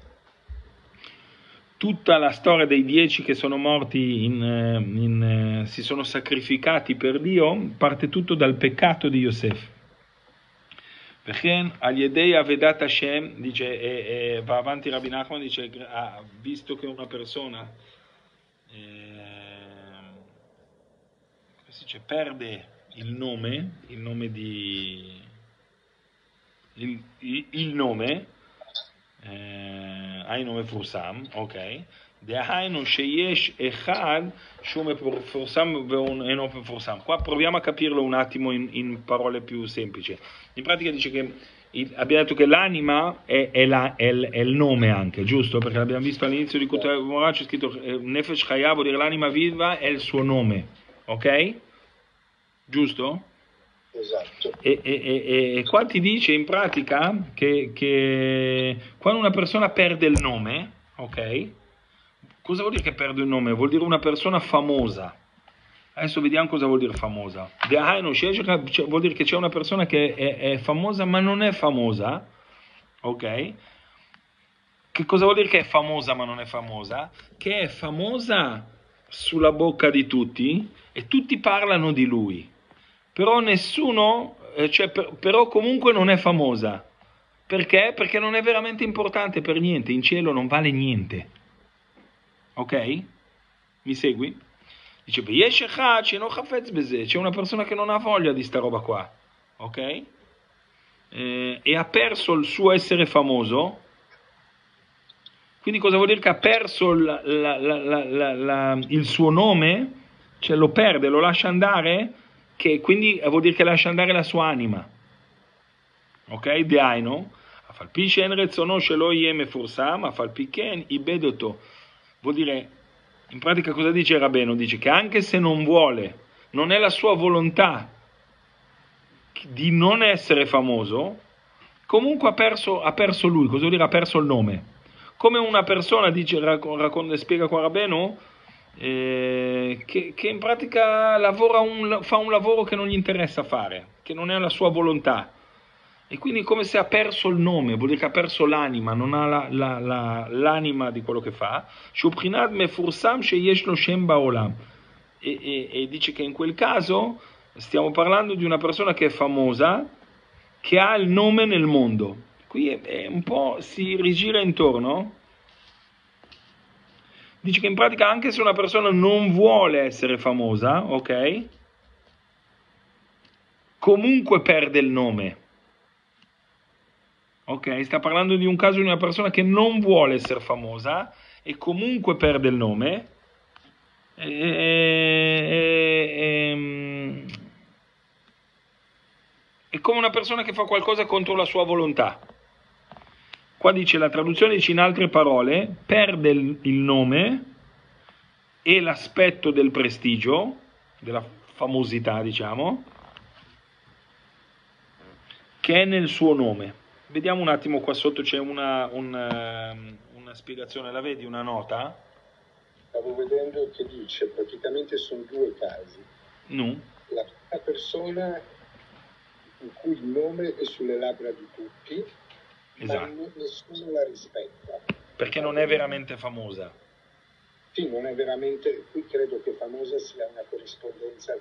tutta la storia dei 10 che sono morti si sono sacrificati per Dio parte tutto dal peccato di Yosef. Perché Aliedei Avedat Hashem, dice, va avanti Rabbi Nachman, dice: visto che una persona perde il nome Ain Mefursam, ok? דהיינו שיש אחד שהוא מפורסם ואינו מפורסם. Qua proviamo a capirlo un attimo in parole più semplici. In pratica dice che abbiamo detto che l'anima è il nome anche, giusto? Perché l'abbiamo visto all'inizio di Kutei Morah, c'è scritto Nefesh Chaya, vuol dire l'anima viva, è il suo nome, ok? Giusto? Esatto. E qua ti dice in pratica che quando una persona perde il nome, ok? Cosa vuol dire che perde il nome? Vuol dire una persona famosa. Adesso vediamo cosa vuol dire famosa. Cioè, vuol dire che c'è una persona che è famosa ma non è famosa, ok? Che cosa vuol dire che è famosa ma non è famosa? Che è famosa sulla bocca di tutti e tutti parlano di lui, però nessuno, però comunque non è famosa. Perché? Perché non è veramente importante per niente, in cielo non vale niente. Ok? Mi segui? Dice, c'è una persona che non ha voglia di sta roba qua, ok? E ha perso il suo essere famoso, quindi cosa vuol dire che ha perso il suo nome? Cioè lo perde, lo lascia andare, che quindi vuol dire che lascia andare la sua anima, ok? Deaino, afalpi shen retzono shelo yeh mefursam, afalpi ken ibedoto. Vuol dire, in pratica cosa dice Rabbeinu? Dice che anche se non vuole, non è la sua volontà di non essere famoso, comunque ha perso lui. Cosa vuol dire? Ha perso il nome. Come una persona, dice, spiega qua Rabbeinu, che in pratica fa un lavoro che non gli interessa fare, che non è la sua volontà. E quindi come se ha perso il nome, vuol dire che ha perso l'anima, non ha l'anima di quello che fa. Shubchinat mefursam sheyesh lo shem baolam. E dice che in quel caso stiamo parlando di una persona che è famosa, che ha il nome nel mondo. Qui è un po' si rigira intorno. Dice che in pratica anche se una persona non vuole essere famosa, ok? Comunque perde il nome. Ok, sta parlando di un caso di una persona che non vuole essere famosa e comunque perde il nome. È come una persona che fa qualcosa contro la sua volontà. Qua dice, la traduzione dice in altre parole, perde il nome e l'aspetto del prestigio, della famosità, diciamo, che è nel suo nome. Vediamo un attimo qua sotto, c'è una spiegazione, la vedi, una nota? Stavo vedendo che dice, praticamente sono due casi. No. La persona in cui il nome è sulle labbra di tutti, esatto, ma nessuno la rispetta. Perché non è veramente famosa. Sì, non è veramente, qui credo che famosa sia una corrispondenza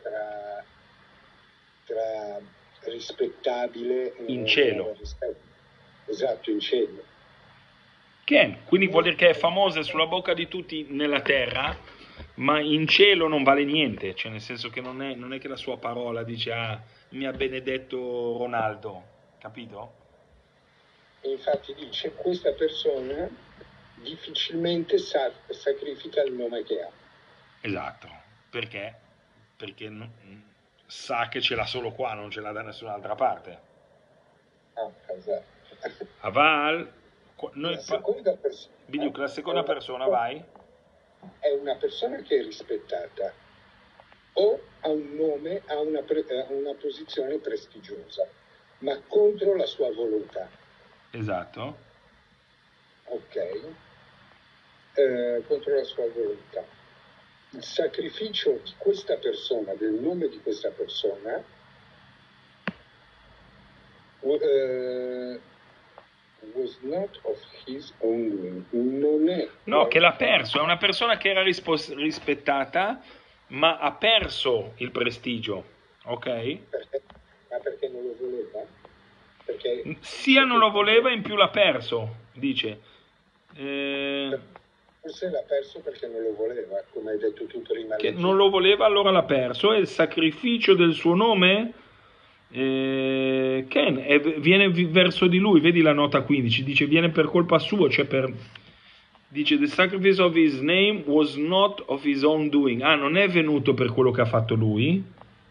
tra rispettabile e in cielo. Esatto, in cielo. Quindi vuol dire che è famosa sulla bocca di tutti nella terra, ma in cielo non vale niente, cioè nel senso che non è che la sua parola dice mi ha benedetto Ronaldo, capito? E infatti dice questa persona difficilmente sacrifica il nome che ha. Esatto, perché? Perché sa che ce l'ha solo qua, non ce l'ha da nessun'altra parte. Esatto. Aval, la seconda persona, la seconda persona, vai. È una persona che è rispettata o ha un nome, ha una posizione prestigiosa, ma contro la sua volontà. Esatto. Ok. Contro la sua volontà. Il sacrificio di questa persona, del nome di questa persona, was not of his own doing. Non è. No, che l'ha perso. È una persona che era rispettata, ma ha perso il prestigio. Ok? Ma perché non lo voleva? Perché sia non lo voleva, in più l'ha perso, dice. Forse l'ha perso perché non lo voleva, come hai detto tu prima. Che non lo voleva, allora l'ha perso. E il sacrificio del suo nome viene verso di lui. Vedi la nota 15, dice viene per colpa sua, cioè dice the sacrifice of his name was not of his own doing. Non è venuto per quello che ha fatto lui.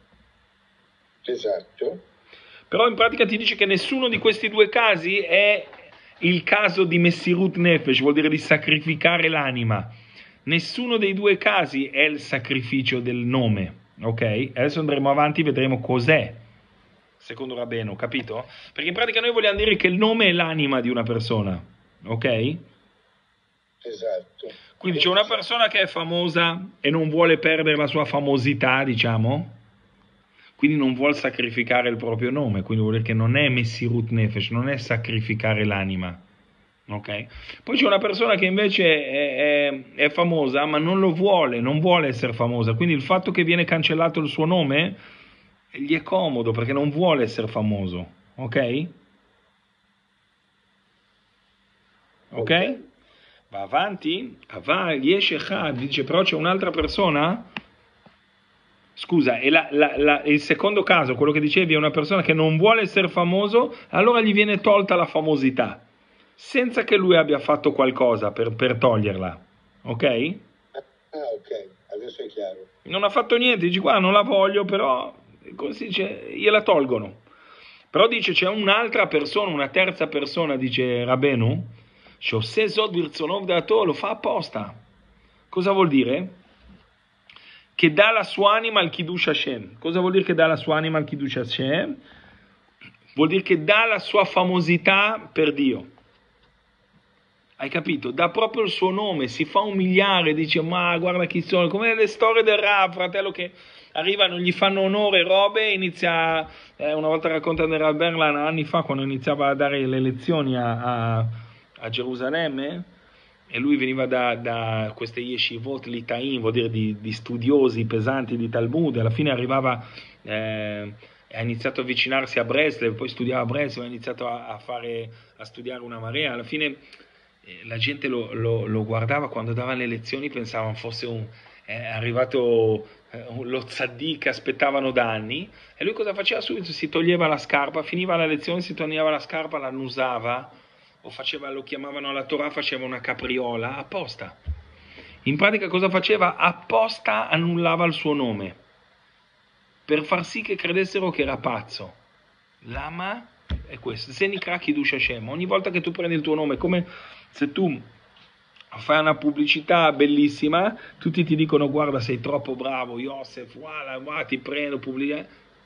Esatto. Però in pratica ti dice che nessuno di questi due casi è il caso di Messirut Nefesh, vuol dire di sacrificare l'anima. Nessuno dei due casi è il sacrificio del nome, ok? Adesso andremo avanti e vedremo cos'è, secondo Rabbeinu, capito? Perché in pratica noi vogliamo dire che il nome è l'anima di una persona, ok? Esatto. Quindi c'è una persona che è famosa e non vuole perdere la sua famosità, diciamo, quindi non vuole sacrificare il proprio nome, quindi vuol dire che non è Messirut Nefesh, non è sacrificare l'anima. Ok? Poi c'è una persona che invece è famosa, ma non lo vuole, non vuole essere famosa, quindi il fatto che viene cancellato il suo nome gli è comodo perché non vuole essere famoso. Ok? Ok? Va avanti? Yesh Echad, dice però c'è un'altra persona. Scusa, e il secondo caso, quello che dicevi, è una persona che non vuole essere famoso, allora gli viene tolta la famosità, senza che lui abbia fatto qualcosa per toglierla. Ok? Ah, ok, adesso è chiaro. Non ha fatto niente, dici qua non la voglio, però come si dice, gliela tolgono. Però dice c'è un'altra persona, una terza persona, dice Rabenu, lo fa apposta. Cosa vuol dire? Che dà la sua anima al Kiddush Hashem. Cosa vuol dire che dà la sua anima al Kiddush Hashem? Vuol dire che dà la sua famosità per Dio. Hai capito? Dà proprio il suo nome, si fa umiliare, dice ma guarda chi sono, come le storie del Rav, fratello che arrivano, gli fanno onore, robe, inizia, una volta raccontando il Rav Berlan anni fa quando iniziava a dare le lezioni a Gerusalemme, e lui veniva da queste yeshivot litaim, vuol dire di studiosi pesanti di Talmud, alla fine arrivava, ha iniziato a avvicinarsi a Breslev, poi studiava a Breslev, ha iniziato a studiare una marea, alla fine la gente lo guardava quando dava le lezioni, pensavano fosse arrivato lo tzaddik che aspettavano da anni, e lui cosa faceva subito? Si toglieva la scarpa, finiva la lezione, si toglieva la scarpa, la annusava, o lo chiamavano alla Torah, faceva una capriola apposta. In pratica cosa faceva? Apposta annullava il suo nome per far sì che credessero che era pazzo. Lama è questo, Zenikra Kiddush Hashem. Ogni volta che tu prendi il tuo nome, è come se tu fai una pubblicità bellissima, tutti ti dicono guarda sei troppo bravo Yosef, guarda ti prendo pubblicità.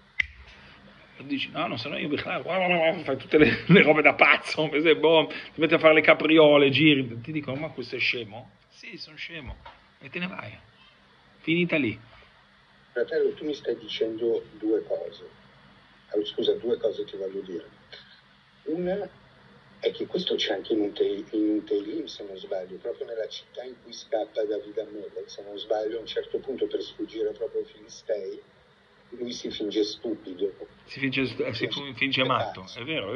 Dici no, non sono io, fai tutte le robe da pazzo, ti metti a fare le capriole, giri, ti dicono ma questo è scemo? Sì, sono scemo, e te ne vai, finita lì. Fratello, tu mi stai dicendo due cose. Scusa, due cose ti voglio dire. Una è che questo c'è anche in un Teilim, se non sbaglio, proprio nella città in cui scappa Davide Amelech, se non sbaglio, a un certo punto per sfuggire proprio ai Filistei, lui si finge stupido. Si finge matto, è vero.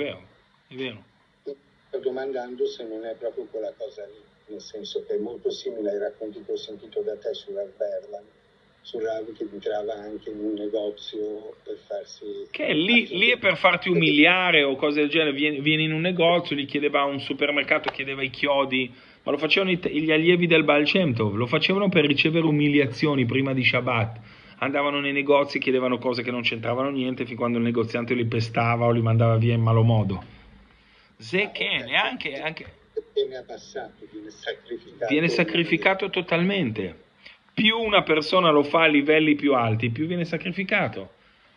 Sto domandando se non è proprio quella cosa lì, nel senso che è molto simile ai racconti che ho sentito da te su Rav Berlan, su Rav che entrava anche in un negozio per farsi... Che lì è per farti umiliare o cose del genere, vieni in un negozio, gli chiedeva a un supermercato, chiedeva i chiodi, ma lo facevano gli allievi del Baal Shem Tov, lo facevano per ricevere umiliazioni prima di Shabbat. Andavano nei negozi, chiedevano cose che non c'entravano niente, fin quando il negoziante li pestava o li mandava via in malo modo. Zeken, anche viene abbassato, viene sacrificato totalmente. Più una persona lo fa a livelli più alti, più viene sacrificato.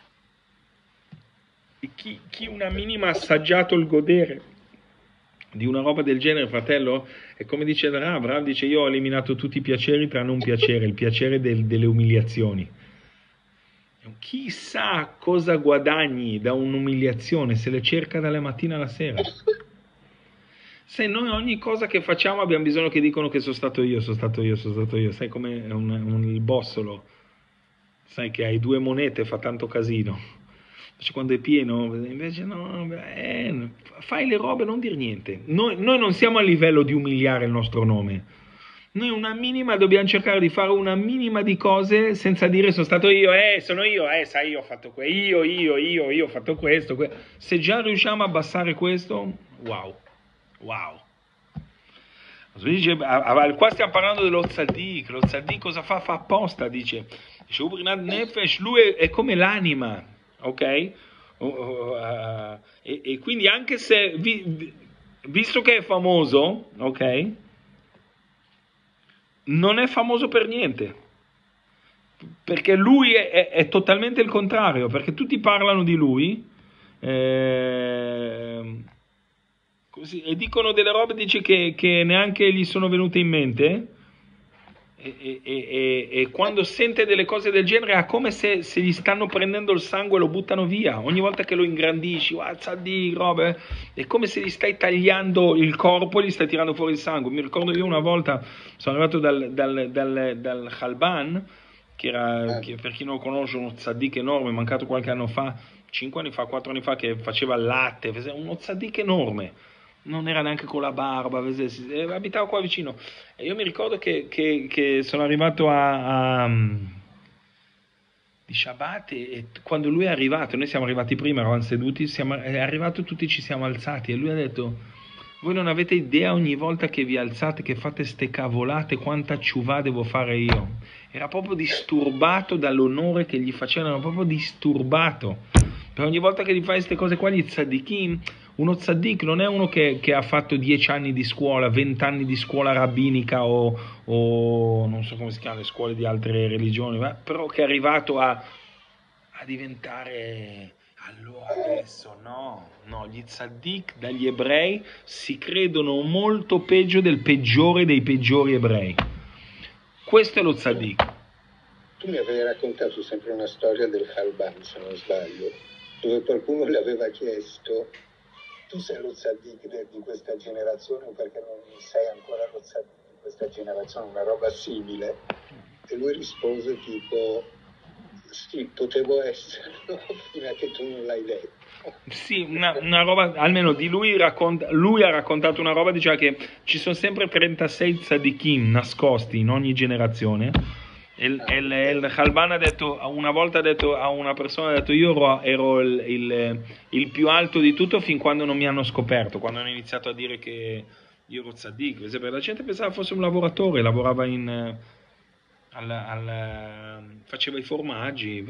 E chi una minima ha assaggiato il godere di una roba del genere, fratello, è come dice il Rav dice io ho eliminato tutti i piaceri tranne un piacere, il piacere delle umiliazioni. Chissà cosa guadagni da un'umiliazione se le cerca dalle mattine alla sera. Se noi ogni cosa che facciamo abbiamo bisogno che dicono che sono stato io, sai come il bossolo, sai che hai due monete, fa tanto casino, invece quando è pieno, invece no, fai le robe, non dir niente. Noi non siamo a livello di umiliare il nostro nome. Noi una minima dobbiamo cercare di fare una minima di cose senza dire sono stato io, sono io, sai io ho fatto questo, io ho fatto questo. Se già riusciamo a abbassare questo, wow. Qua stiamo parlando dello tzaddik. Lo tzaddik cosa fa? Fa apposta, dice lui è come l'anima, ok? E quindi anche se visto che è famoso, ok? Non è famoso per niente, perché lui è totalmente il contrario, perché tutti parlano di lui così, e dicono delle robe, dice che neanche gli sono venute in mente, e quando sente delle cose del genere è come se gli stanno prendendo il sangue e lo buttano via. Ogni volta che lo ingrandisci, di robe, è come se gli stai tagliando il corpo e gli stai tirando fuori il sangue. Mi ricordo io una volta sono arrivato dal Khalban, che per chi non lo conosce è uno tzaddik enorme, mancato qualche anno fa, 5 anni fa, 4 anni fa, che faceva il latte, uno tzaddik enorme, non era neanche con la barba, abitava qua vicino. E io mi ricordo che sono arrivato di Shabbat e quando lui è arrivato, noi siamo arrivati prima, eravamo seduti, è arrivato, tutti ci siamo alzati e lui ha detto: voi non avete idea ogni volta che vi alzate, che fate ste cavolate, quanta ciuvà devo fare io. Era proprio disturbato dall'onore che gli facevano, era proprio disturbato. Per ogni volta che gli fai queste cose qua, gli tzaddikim, uno tzaddik non è uno che ha fatto 10 anni di scuola, 20 anni di scuola rabbinica o non so come si chiama, le scuole di altre religioni, però che è arrivato a diventare... Allora adesso no, gli tzaddik dagli ebrei si credono molto peggio del peggiore dei peggiori ebrei. Questo è lo tzaddik. Tu mi avevi raccontato sempre una storia del Khalban, se non sbaglio, dove qualcuno le aveva chiesto: tu sei lo tzaddik di questa generazione o perché non sei ancora lo tzaddik di questa generazione, una roba simile, e lui rispose tipo: sì, potevo esserlo fino a che tu non l'hai detto. Sì, una roba, almeno di lui, lui ha raccontato una roba, diceva che ci sono sempre 36 tzaddikim nascosti in ogni generazione. E il Khalban ha detto, una volta ha detto a una persona, ha detto: io ero il più alto di tutto fin quando non mi hanno scoperto, quando hanno iniziato a dire che io ero tzaddik. Per esempio, la gente pensava fosse un lavoratore, lavorava faceva i formaggi,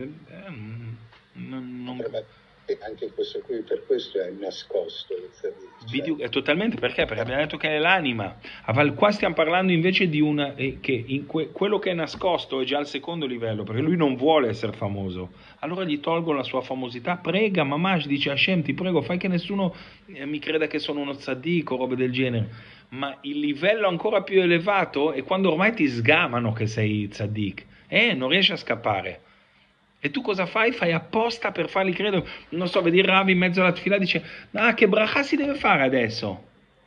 anche questo qui, per questo è nascosto, è totalmente, perché abbiamo detto che è l'anima. Qua stiamo parlando invece di quello che è nascosto è già al secondo livello, perché lui non vuole essere famoso, allora gli tolgono la sua famosità, prega Mamash, dice: Hashem, ti prego, fai che nessuno mi creda che sono uno tzaddik o robe del genere. Ma il livello ancora più elevato è quando ormai ti sgamano che sei tzaddik, non riesci a scappare. E tu cosa fai? Fai apposta per farli credere. Non so, vedi il Rav in mezzo alla tefillah dice: che bracha si deve fare adesso?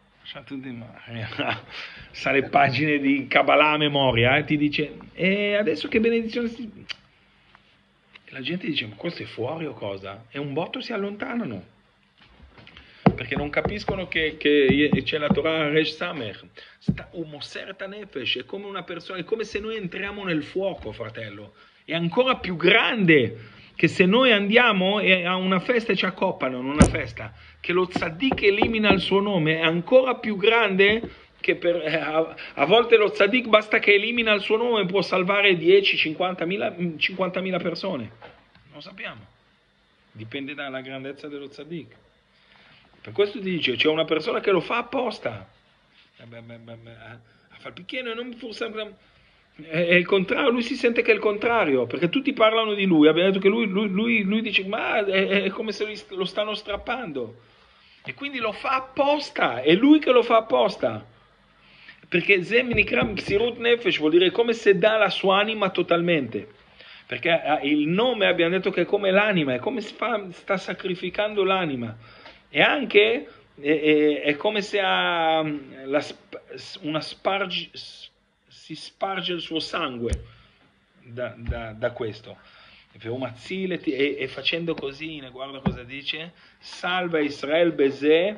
Sa le pagine di Kabbalah a memoria, ti dice: e adesso che benedizione si... La gente dice: ma questo è fuori o cosa? E un botto si allontanano, perché non capiscono che c'è la Torah Resh Samech, Moserta Nefesh, è come una persona, è come se noi entriamo nel fuoco, fratello. È ancora più grande che se noi andiamo a una festa e ci accoppano in una festa, che lo tzaddik elimina il suo nome, è ancora più grande che a volte lo tzaddik basta che elimina il suo nome può salvare 10, 50.000 persone. Non sappiamo, dipende dalla grandezza dello tzaddik. Per questo ti dice, c'è una persona che lo fa apposta a far picchiano e non forse... È il contrario, lui si sente che è il contrario, perché tutti parlano di lui, abbiamo detto che lui dice: ma è come se lo stanno strappando, e quindi lo fa apposta, è lui che lo fa apposta, perché Zemnikram Psirut Nefesh vuol dire come se dà la sua anima totalmente, perché il nome abbiamo detto che è come l'anima, è come sta sacrificando l'anima, e anche è come se ha si sparge il suo sangue da questo. E facendo così, guarda cosa dice: salva Israel Bezè,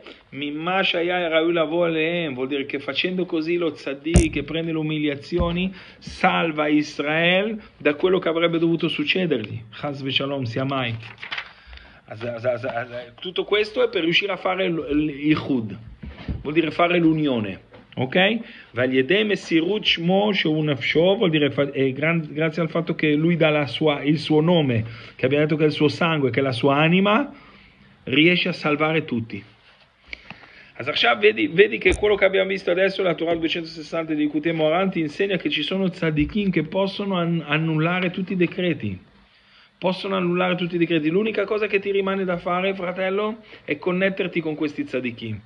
vuol dire che facendo così lo tzaddik che prende le umiliazioni salva Israel da quello che avrebbe dovuto succedergli. Chas v'shalom, sia mai. Tutto questo è per riuscire a fare l'Ichud, vuol dire fare l'unione. Ok? Vuol dire grazie al fatto che lui dà il suo nome, che abbiamo detto che è il suo sangue, che è la sua anima, riesce a salvare tutti. Vedi che quello che abbiamo visto adesso, la Torah 260 di Kutei Moharan, insegna che ci sono tzaddikim che possono annullare tutti i decreti. possono annullare tutti i decreti. L'unica cosa che ti rimane da fare, fratello, è connetterti con questi tzadikim.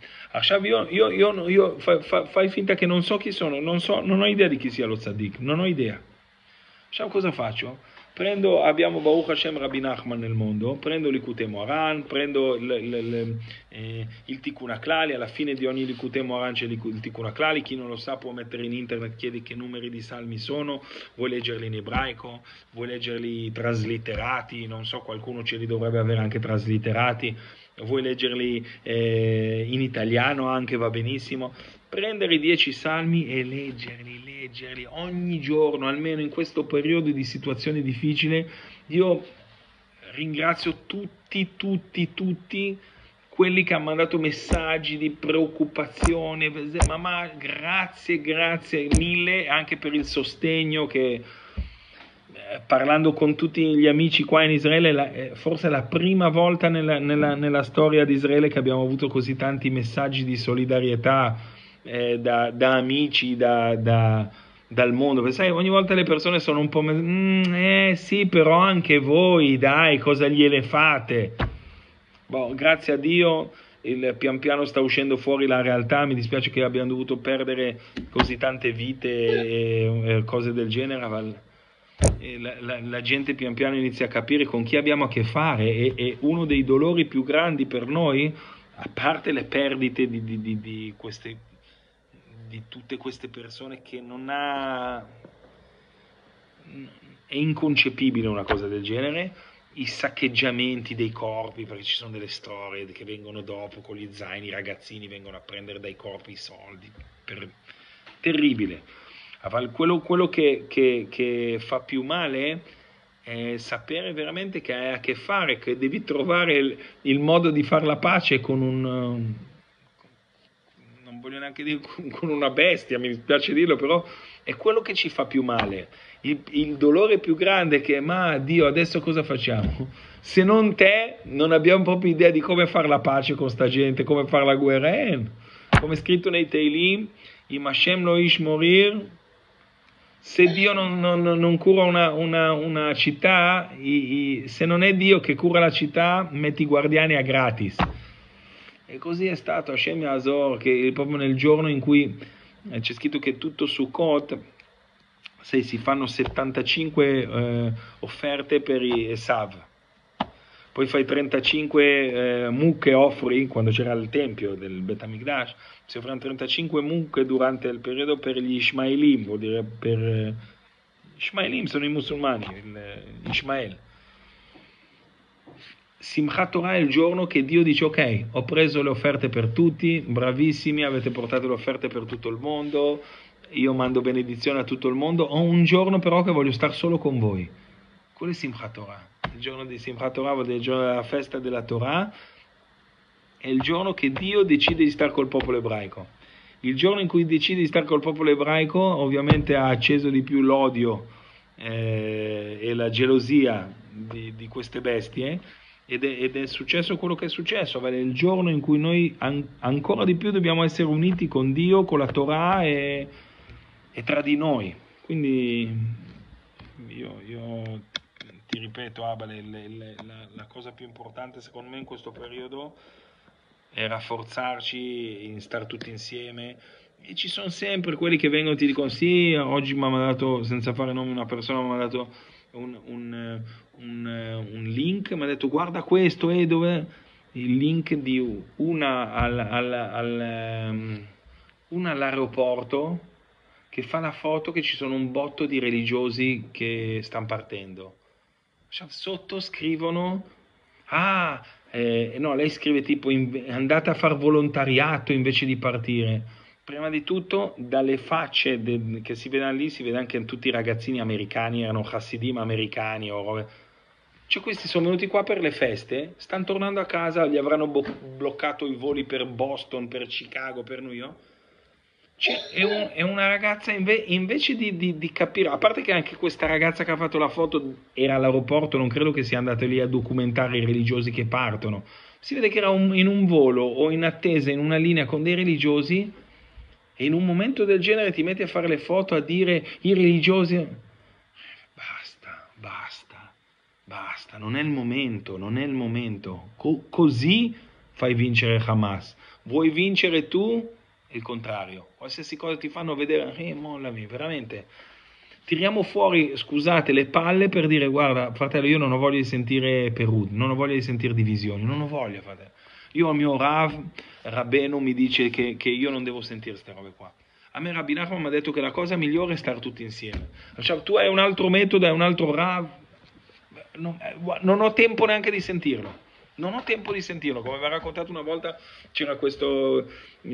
Fai finta che non so chi sono, non ho idea di chi sia lo tzadik, non ho idea. Cosa faccio? Abbiamo Baruch Hashem Rabbi Nachman nel mondo, prendo l'Ikutei Moharan, prendo il Tikkun HaKlali, alla fine di ogni l'Ikutei Moharan c'è il Tikkun HaKlali, chi non lo sa può mettere in internet, chiedi che numeri di salmi sono, vuoi leggerli in ebraico, vuoi leggerli traslitterati, non so, qualcuno ce li dovrebbe avere anche traslitterati, vuoi leggerli in italiano anche, va benissimo. Prendere i 10 salmi e leggerli ogni giorno, almeno in questo periodo di situazione difficile. Io ringrazio tutti quelli che hanno mandato messaggi di preoccupazione, ma grazie mille anche per il sostegno che, parlando con tutti gli amici qua in Israele, forse è la prima volta nella storia di Israele che abbiamo avuto così tanti messaggi di solidarietà da amici, dal mondo. Perché sai, ogni volta le persone sono un po' sì, però anche voi, dai, cosa gliele fate? Grazie a Dio pian piano sta uscendo fuori la realtà. Mi dispiace che abbiamo dovuto perdere così tante vite e cose del genere. La gente pian piano inizia a capire con chi abbiamo a che fare, e uno dei dolori più grandi per noi, a parte le perdite di tutte queste persone, che è inconcepibile una cosa del genere, i saccheggiamenti dei corpi, perché ci sono delle storie che vengono dopo con gli zaini, i ragazzini vengono a prendere dai corpi i soldi, terribile. Quello che fa più male è sapere veramente che hai a che fare, che devi trovare il modo di fare la pace con non voglio neanche dire con una bestia, mi dispiace dirlo, però è quello che ci fa più male. Il dolore più grande è che, ma Dio, adesso cosa facciamo? Se non te, non abbiamo proprio idea di come fare la pace con sta gente, come fare la guerra. Come è scritto nei Teilim, Im Hashem lo ish morir, se Dio non cura una città, se non è Dio che cura la città, metti i guardiani a gratis. E così è stato Hashem Yazor, che proprio nel giorno in cui c'è scritto che tutto Sukkot, si fanno 75 offerte per i Esav, poi fai 35 mucche offri, quando c'era il tempio del Bet HaMikdash, si offrono 35 mucche durante il periodo per gli Ishmaelim, vuol dire per Ishmaelim sono i musulmani, Ishmael. Simchat Torah è il giorno che Dio dice: ok, ho preso le offerte per tutti, bravissimi, avete portato le offerte per tutto il mondo, io mando benedizione a tutto il mondo, ho un giorno però che voglio stare solo con voi. Quello è Simchat Torah. Il giorno di Simchat Torah vuol dire il giorno della festa della Torah, è il giorno che Dio decide di stare col popolo ebraico. Il giorno in cui decide di stare col popolo ebraico, ovviamente ha acceso di più l'odio e la gelosia di queste bestie, ed è successo quello che è successo. È il giorno in cui noi ancora di più dobbiamo essere uniti con Dio, con la Torah e tra di noi. Quindi io ti ripeto, Abba, la cosa più importante secondo me in questo periodo è rafforzarci, in star tutti insieme. E ci sono sempre quelli che vengono e ti dicono: sì, oggi mi ha mandato, senza fare nome, una persona mi ha mandato un link, mi ha detto: guarda questo, dov'è il link di una all'aeroporto che fa la foto che ci sono un botto di religiosi che stanno partendo. Sotto scrivono: no, lei scrive tipo: andate a far volontariato invece di partire. Prima di tutto, dalle facce che si vedono lì, si vede anche tutti i ragazzini americani, erano Hasidim americani o robe. Cioè, questi sono venuti qua per le feste, stanno tornando a casa, gli avranno bloccato i voli per Boston, per Chicago, per New York. Cioè, è una ragazza, invece di capire, a parte che anche questa ragazza che ha fatto la foto era all'aeroporto, non credo che sia andata lì a documentare i religiosi che partono. Si vede che era in un volo o in attesa in una linea con dei religiosi, e in un momento del genere ti metti a fare le foto, a dire i religiosi. Basta. Basta, non è il momento, non è il momento. Così fai vincere Hamas. Vuoi vincere tu? Il contrario. Qualsiasi cosa ti fanno vedere, mollami, veramente. Tiriamo fuori, scusate, le palle per dire, guarda, fratello, io non ho voglia di sentire Perud, non ho voglia di sentire divisioni, non ho voglia, fratello. Io al mio Rabbeno mi dice che io non devo sentire queste robe qua. A me Rabbi Nachman mi ha detto che la cosa migliore è stare tutti insieme. Cioè, tu hai un altro metodo, hai un altro Rav, non ho tempo neanche di sentirlo. Non ho tempo di sentirlo. Come vi ho raccontato una volta, c'era questo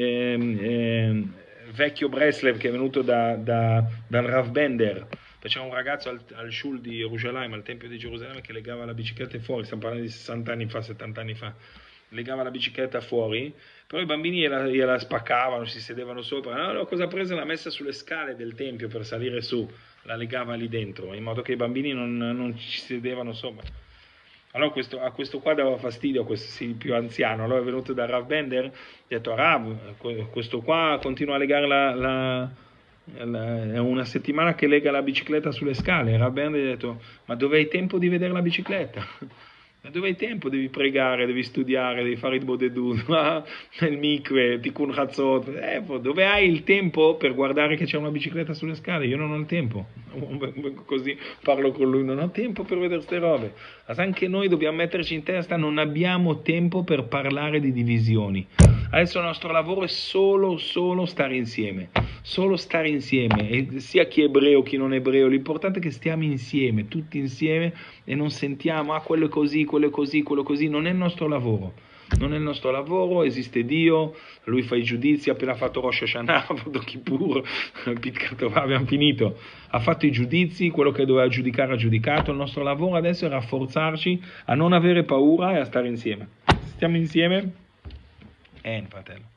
vecchio Breslev che è venuto dal Rav Bender. C'era un ragazzo al Shul di Gerusalemme, al Tempio di Gerusalemme, che legava la bicicletta fuori. Stiamo parlando di 60 anni fa, 70 anni fa. Legava la bicicletta fuori, però i bambini gliela spaccavano, si sedevano sopra. Allora cosa ha preso? L'ha messa sulle scale del tempio per salire su, la legava lì dentro, in modo che i bambini non ci sedevano sopra. Allora a questo qua dava fastidio, a questo sì, più anziano. Allora è venuto da Rav Bender, ha detto: Rav, questo qua continua a legare è una settimana che lega la bicicletta sulle scale. Rav Bender ha detto: ma dove hai tempo di vedere la bicicletta? Dove hai tempo? Devi pregare, devi studiare, devi fare il bodedud, nel mikve, tikkun chatzot. Dove hai il tempo per guardare che c'è una bicicletta sulle scale? Io non ho il tempo. Così parlo con lui, non ho tempo per vedere queste robe. Anche noi dobbiamo metterci in testa, non abbiamo tempo per parlare di divisioni. Adesso il nostro lavoro è solo stare insieme. Solo stare insieme, e sia chi è ebreo, chi non è ebreo, l'importante è che stiamo insieme, tutti insieme, e non sentiamo, quello è così, quello è così, quello è così. Non è il nostro lavoro. Non è il nostro lavoro, esiste Dio, lui fa i giudizi, ha appena fatto Rosh Hashanah, ha fatto Kippur, abbiamo finito, ha fatto i giudizi, quello che doveva giudicare ha giudicato. Il nostro lavoro adesso è rafforzarci a non avere paura e a stare insieme. Stiamo insieme? Fratello.